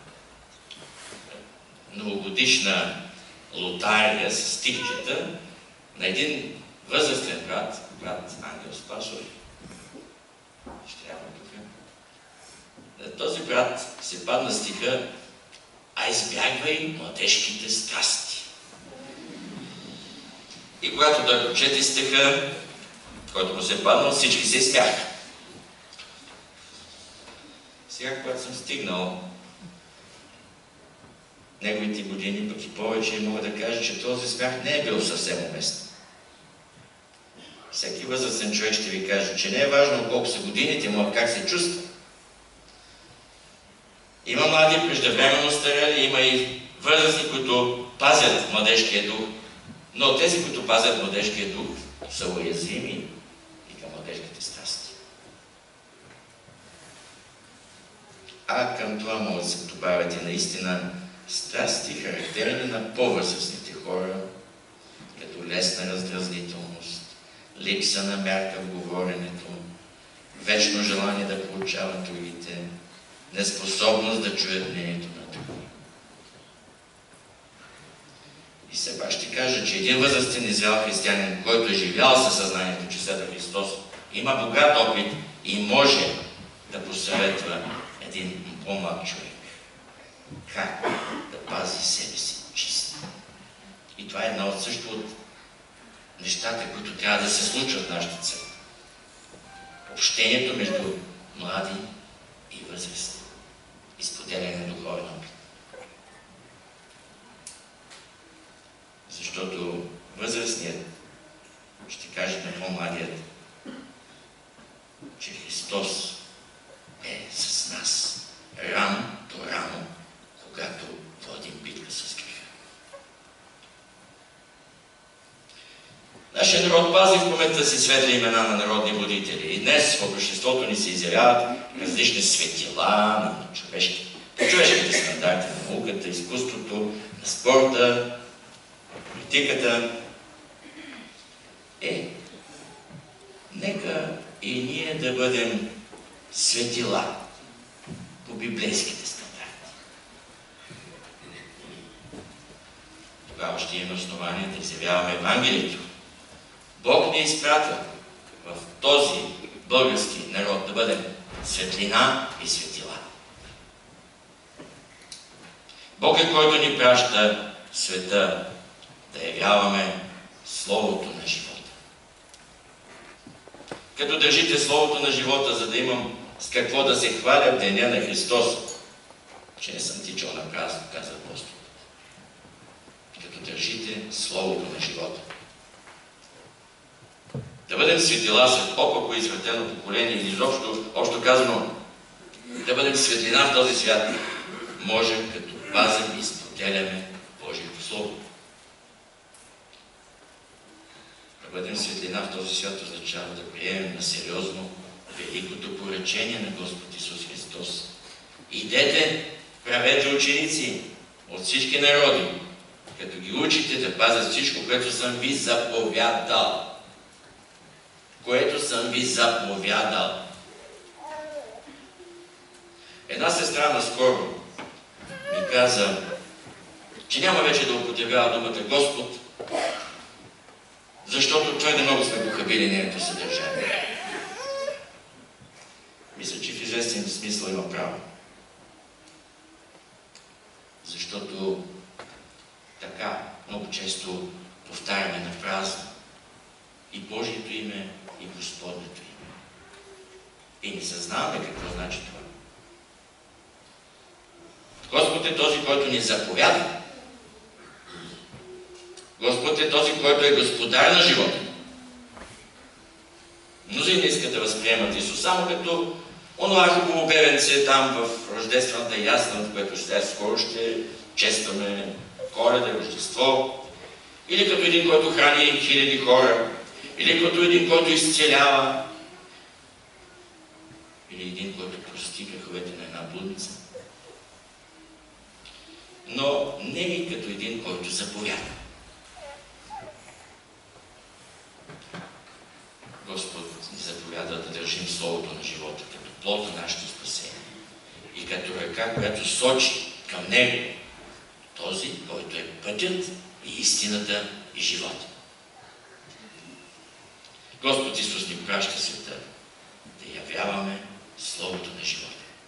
многогодишна лотария с стихчета, на един възрастен брат, брат Ангел Спасов, ще трябва тук. Този брат се падна стиха: а избягвай младежките страсти. И когато той прочете стиха, който му се е паднал, всички се изсмяха. Сега, когато съм стигнал неговите години, пък и повече, мога да кажа, че този смях не е бил съвсем уместен. Всеки възрастен човек ще ви каже, че не е важно колко са годините му, а как се чувства. Има млади, преждевременно старели, има и възрастни, които пазят младежкия дух. Но тези, които пазят младежкия дух, са уязвими и към младежките страсти. А към това може да се добавят и наистина страсти, характерни на по-възрастните хора, като лесна раздразнителност, липса на мярка в говоренето, вечно желание да получават другите, неспособност да чуят мнението на други. И все пак ще кажа, че един възрастен изял християнин, който е живял със съзнанието, че следва Христос, има богат опит и може да посъветва един по-млад човек как да пази себе си чист. И това е една от също от нещата, които трябва да се случват в нашата църква. Общението между млади и възрастни. Изподеляне на духовен опит. Защото възрастният ще каже на по-младият, че Христос е с нас рамо до рамо, когато водим битка с греха. Нашия народ пази в паметта си светли имена на народни будители. И днес в обществото ни се изявяват различни светила на човешки човешките стандарти на науката, изкуството, на спорта, политиката. Е, нека и ние да бъдем светила по библейските стандарти. Тогава ще имаме основание да изявяваме Евангелието. Бог ни е изпратил в този български народ да бъдем светлина и светила. Бог е, който ни праща в света да явяваме Словото на живота. Като държите Словото на живота, за да имам с какво да се хваля в деня на Христос, че не съм тичал на празно, каза Апостол. Като държите Словото на живота. Да бъдем светила след опако извратено поколение или изобщо, общо казано, да бъдем светлина в този свят, можем като пазим и споделяме Божието Слово. Да бъдем светлина в този свят означава да приемем на сериозно великото поръчение на Господ Исус Христос. Идете, правете ученици от всички народи, като ги учите да пазят всичко, което съм ви заповядал. Което съм ви заповядал. Една сестра наскоро ми каза, че няма вече да употребява думата Господ, защото твърде много сме похабили нейното съдържание. Мисля, че в известен смисъл има право. Защото така много често повтаряме на празно и Божието име, и Господното име. И не съзнаваме какво значи това. Господ е този, който ни заповяда. Господ е този, който е господар на живота. Мнозина искат да възприемат Исус само като онова хубаво бебенце там в рождествената ясна, в което сега скоро ще честваме Коледа, Рождество. Или като един, който храни хиляди хора. Или като един, който изцелява. Или един, който прости греховете на една блудница. Но не и като един, който заповяда. Господ ни заповяда да държим Словото на живота, като плод на нашето спасение. И като ръка, която сочи към Него, този, който е пътят и истината и живота. Господ Исус ни праща света да явяваме Словото на живота.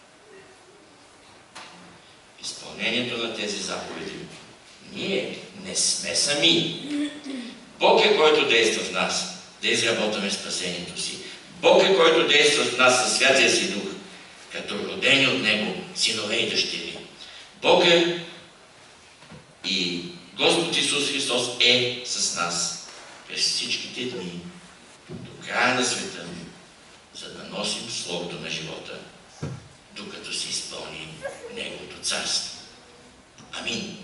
В изпълнението на тези заповеди ние не сме сами. Бог е, който действа в нас да изработваме спасението си. Бог е, който действа в нас със Святия си Дух, като родени от Него синове и дъщери. Бог е и Господ Исус Христос е с нас през всичките дни до края на света, за да носим Словото на живота, докато се изпълни Неговото царство. Амин.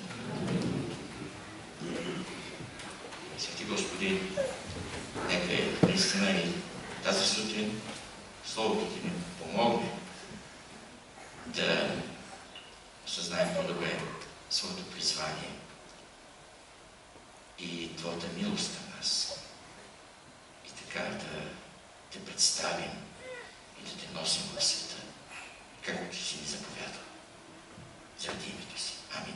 Свети Господи, нека е наистина и тази сутрин Словото Ти ни помогне да осъзнаем по-добре своето призвание и Твоята милост към нас. И така да Те представим и да Те носим в света, както Ти си ни заповядал. Заради името си. Амин.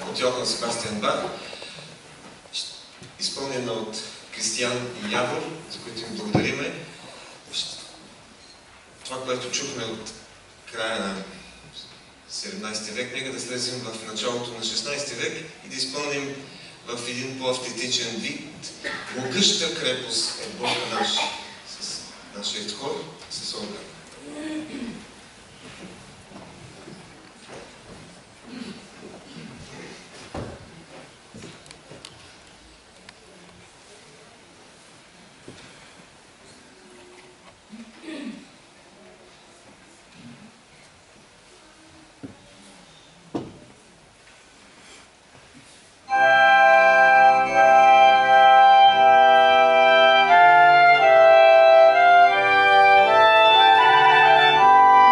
от Йохан Себастиан Бах, изпълнена от Кристиян и Явор, за които им благодариме. Това, което чухме от края на седемнайсети век, нека да слезем в началото на шестнайсети век и да изпълним в един по-автентичен вид могъща крепост е Бог наш, с нашия хор, с орган. Thank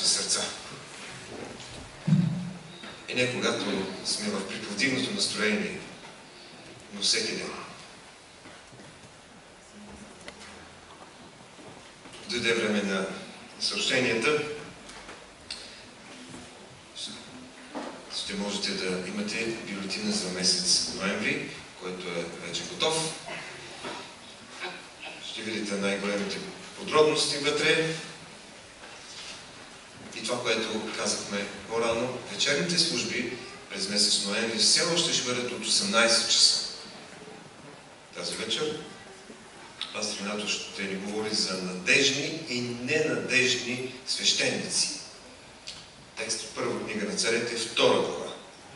нашите сърца. И не когато сме в приповдигнато настроение, но всеки ден. Дойде време на съобщенията. Ще можете да имате бюлетина за месец ноември, който е вече готов. Ще видите най-големите подробности вътре. И това, което казахме по-рано, вечерните служби през месец ноември все още ще бъдат от осемнайсет часа. Тази вечер пастор Нато ще ни говори за надежни и ненадежни свещеници. Текст от първа книга на царете, втора глава.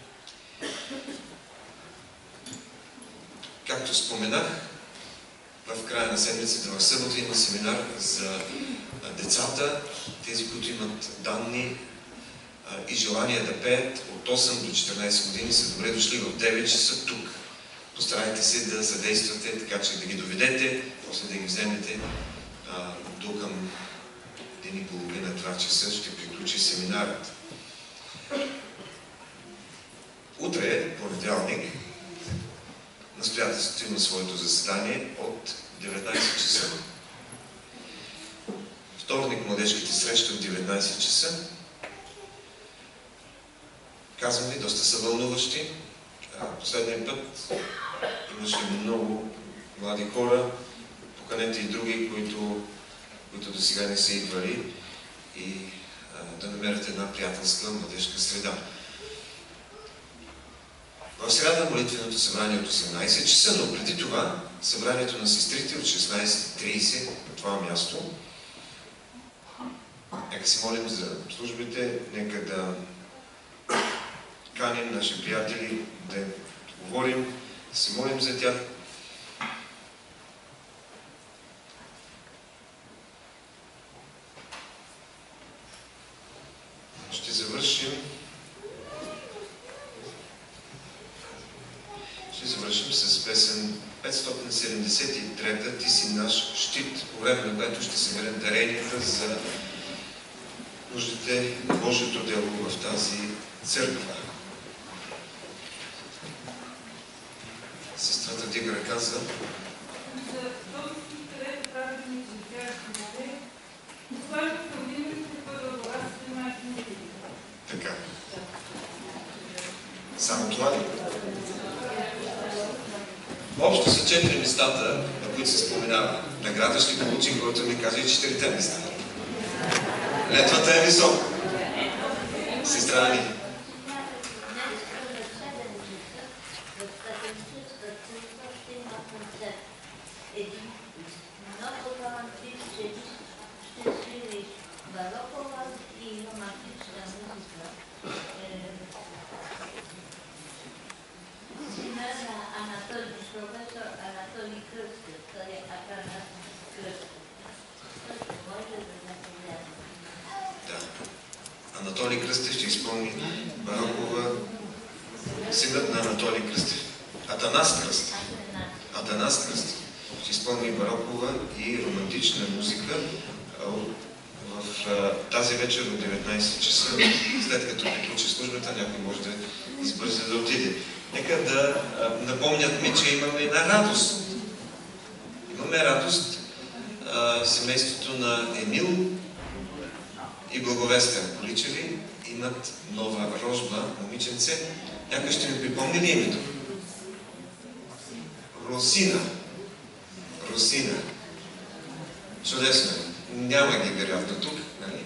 Както споменах, в края на седмицата в събота има семинар за децата, тези, които имат данни и желание да пеят от осем до четиринайсет години, са добре дошли в девет часа тук. Постарайте се да съдействате, така че да ги доведете, после да ги вземете а, до към един и половина, два часа ще приключи семинарът. Утре, понеделник, настоятелството има своето заседание от деветнайсет часа. Вторник младежките срещи от деветнайсет часа. Казвам ви, доста са вълнуващи. Последния път имаше много млади хора. Поканете и други, които, които до сега не са идвали, и а, да намерят една приятелска младежка среда. В сряда молитвеното събрание от осемнайсет часа, но преди това събранието на сестрите от шестнайсет и трийсет на това място. Нека се молим за службите, нека да каним наши приятели, да говорим, да се молим за тях. Ще завършим Ще завършим с песен петстотин седемдесет и трета "Ти си наш щит", по време на което ще съберем даренията за нуждите на Божието дело в тази църква. Сестрата дига ръка за... Така. Само това ли? Общо са четири местата, на които се споменава. Награда ще получим, който ми каже и четирите места. Летвата е висока. Сестра Ани. Анатолий Кръстев ще изпълни барокова, синът на Анатолий Кръстев. Атанас Кръстев. Атанас Кръстев ще изпълни барокова и романтична музика в тази вечер от деветнайсет часа. След като приключи службата, някой може да избърза да отиде. Нека да напомнят ми, че имаме една радост. Имаме радост. Семейството на Емил и Благовестен Количеви имат нова рожба, момиченце. Някой ще ми припомни ли името? Росина. Росина. Чудесно. Няма ги вероятно тук, нали?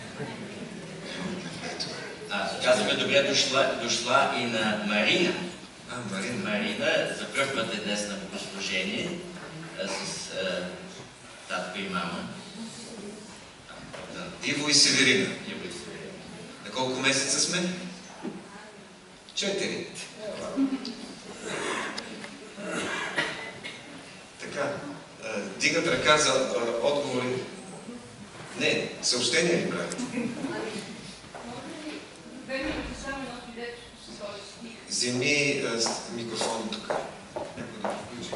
Казваме добре дошла, дошла и на Марина. А, Марина. Марина за пръв път е днес на богослужение с а, татко и мама. Иво и Северина. Иво и Северина. На колко месеца сме? Четири. Така. Дигат ръка за отговори. Не, съобщение ли правят? Вземи микрофон тук. Някой да го включи.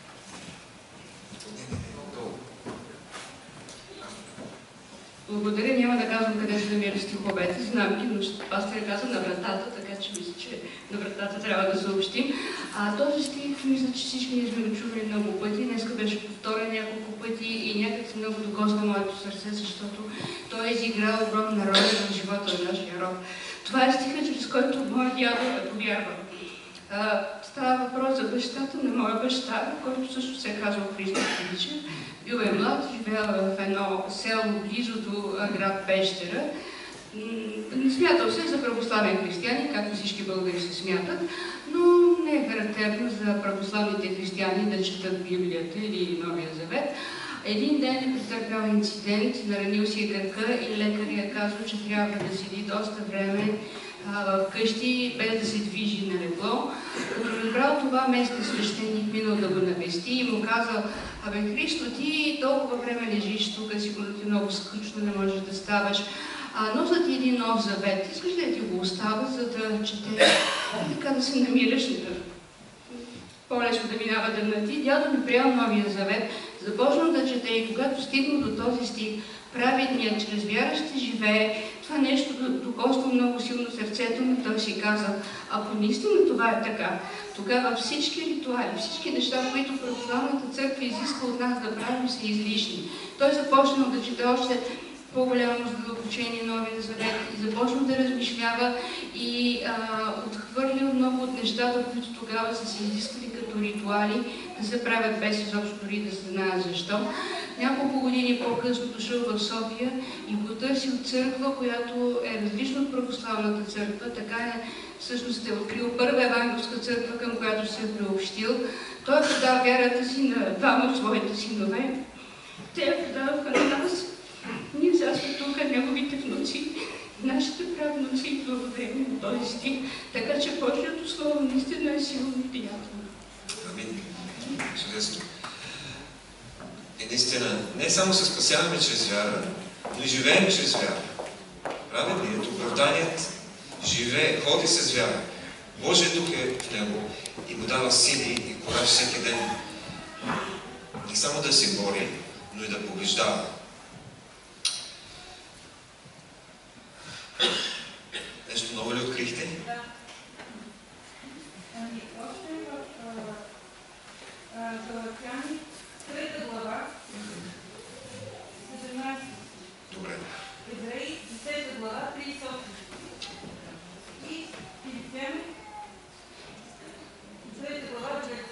Благодаря казвам къде се намират стиховете, знам ги, но пастирът казва на вратата, така че мисля, че на вратата трябва да съобщим. А този стих, мисля, че всички ние сме го чували много пъти, днеска беше повторен няколко пъти и някак се много докосва моето сърце, защото той е изиграл огромна роля в живота на нашия род. Това е стихът, чрез който моят дядо е повярвал. Става въпрос за бащата на моя баща, който също се е казвал Христо Филичев. Бил е млад, живеел в едно село близо до град Пещера. Не смятал се за православен християнин, както всички българи се смятат, но не е характерно за православните християни да четат Библията или Новия Завет. Един ден е претърпял инцидент, наранил си гърка и лекарят е казал, че трябва да седи доста време вкъщи, без да се движи на легло. Като разбрал това, местен свещеник минал да го навести и му казал: абе, Христо, ти толкова време лежиш тук, сигурно ти много скучно, не можеш да ставаш. А, носят ти един нов завет. Искаш ли да ти го оставя, за да четеш, така да се намираш, по-лесно да минава дъмна ти? Дядо ми приел Новия Завет, започнал да чете и когато стигна до този стих: праведният чрез вяра ще живее, това нещо докосва много силно сърцето му. Той си каза: ако наистина това е така, тогава всички ритуали, всички неща, които православната църква изисква от нас да правим, са излишни. Той започнал да чете още по-голямо задълбочение Новия Завет и започнал да размишлява и а, отхвърлил много от нещата, които тогава са се изискали като ритуали, да се правят без изобщо дори да се знае защо. Няколко години по-късно дошъл в София и потърсил църква, която е различна от православната църква. Така е, всъщност е открил първа евангелска църква, към която се е приобщил. Той предал вярата си на двама от своите синове. Те я предаваха на нас. Ние сега сме тук, неговите внуци, нашите правнуци, благодарение на този стих. Така че Божието Слово наистина е силно и приятелно. Амин. Чудесно. И наистина, не само се спасяваме чрез вяра, но и живеем чрез вяра. Праведният, оправданият, живее, ходи с вяра. Божия дух е в него и му дава сили и кораж всеки ден. Не само да се бори, но и да побеждава. Нещо ново ли открихте? Да. Още в Галатяни, трета глава, седемнадесета. Добре. Евреи, десета глава, тридесет и осма. И Филипяни, трета глава, девета.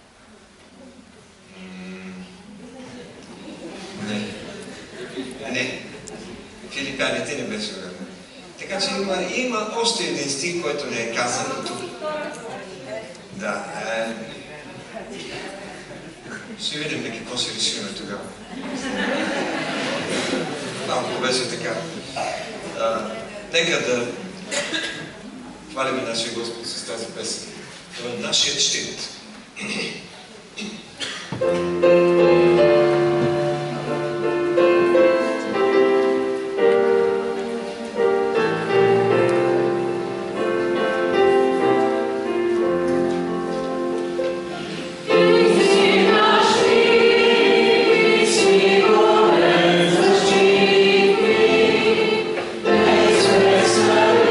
Не. Не. Филипяните не беше верно. Така че има, има още един стих, който не е казан тук. Да. Е... Ще видим на какво ще решим тогава. Малко беше така. А, нека да хвалим нашия Господ с тази песен. Това е нашият щит.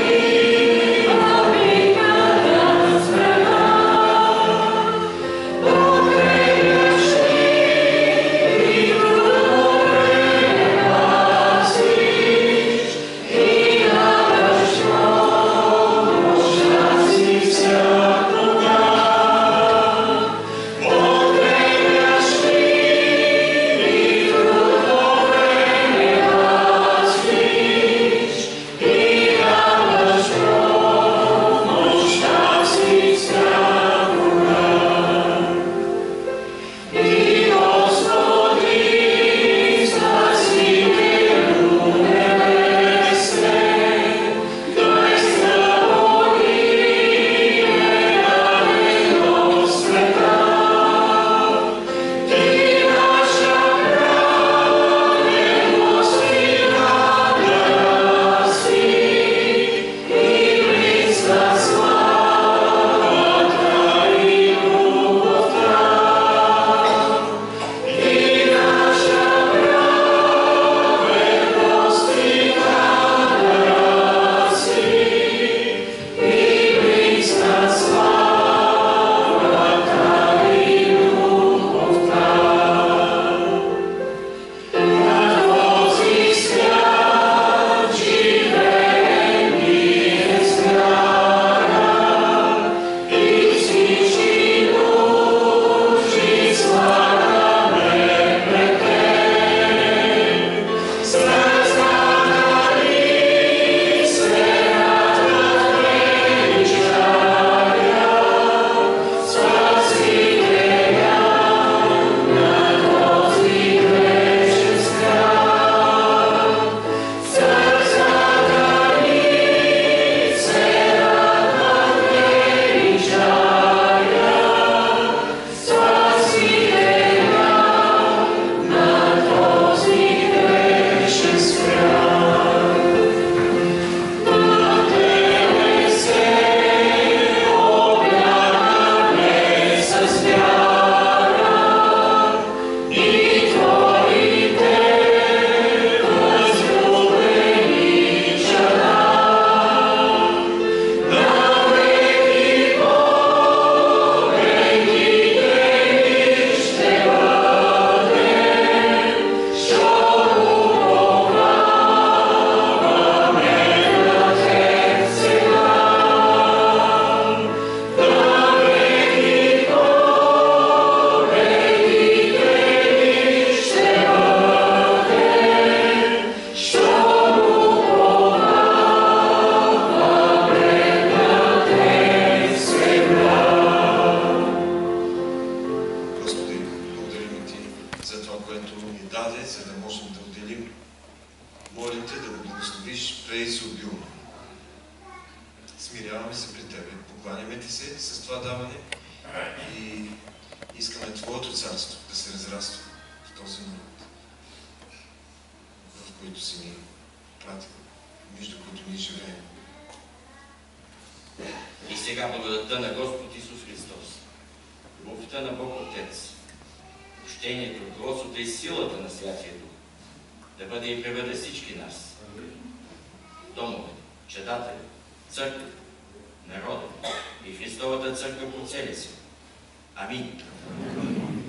Oh преобладаване и искаме Твоето царство да се разраства в този народ, в който си ни пратил, между които ние живеем. И сега благодатта на Господ Исус Христос, любовта на Бог Отец, общението, ръководството и силата на Святия Дух да бъде и преведе всички нас, домове, чедатели, църкви, народа и Христовата църква по целия свят. Амин.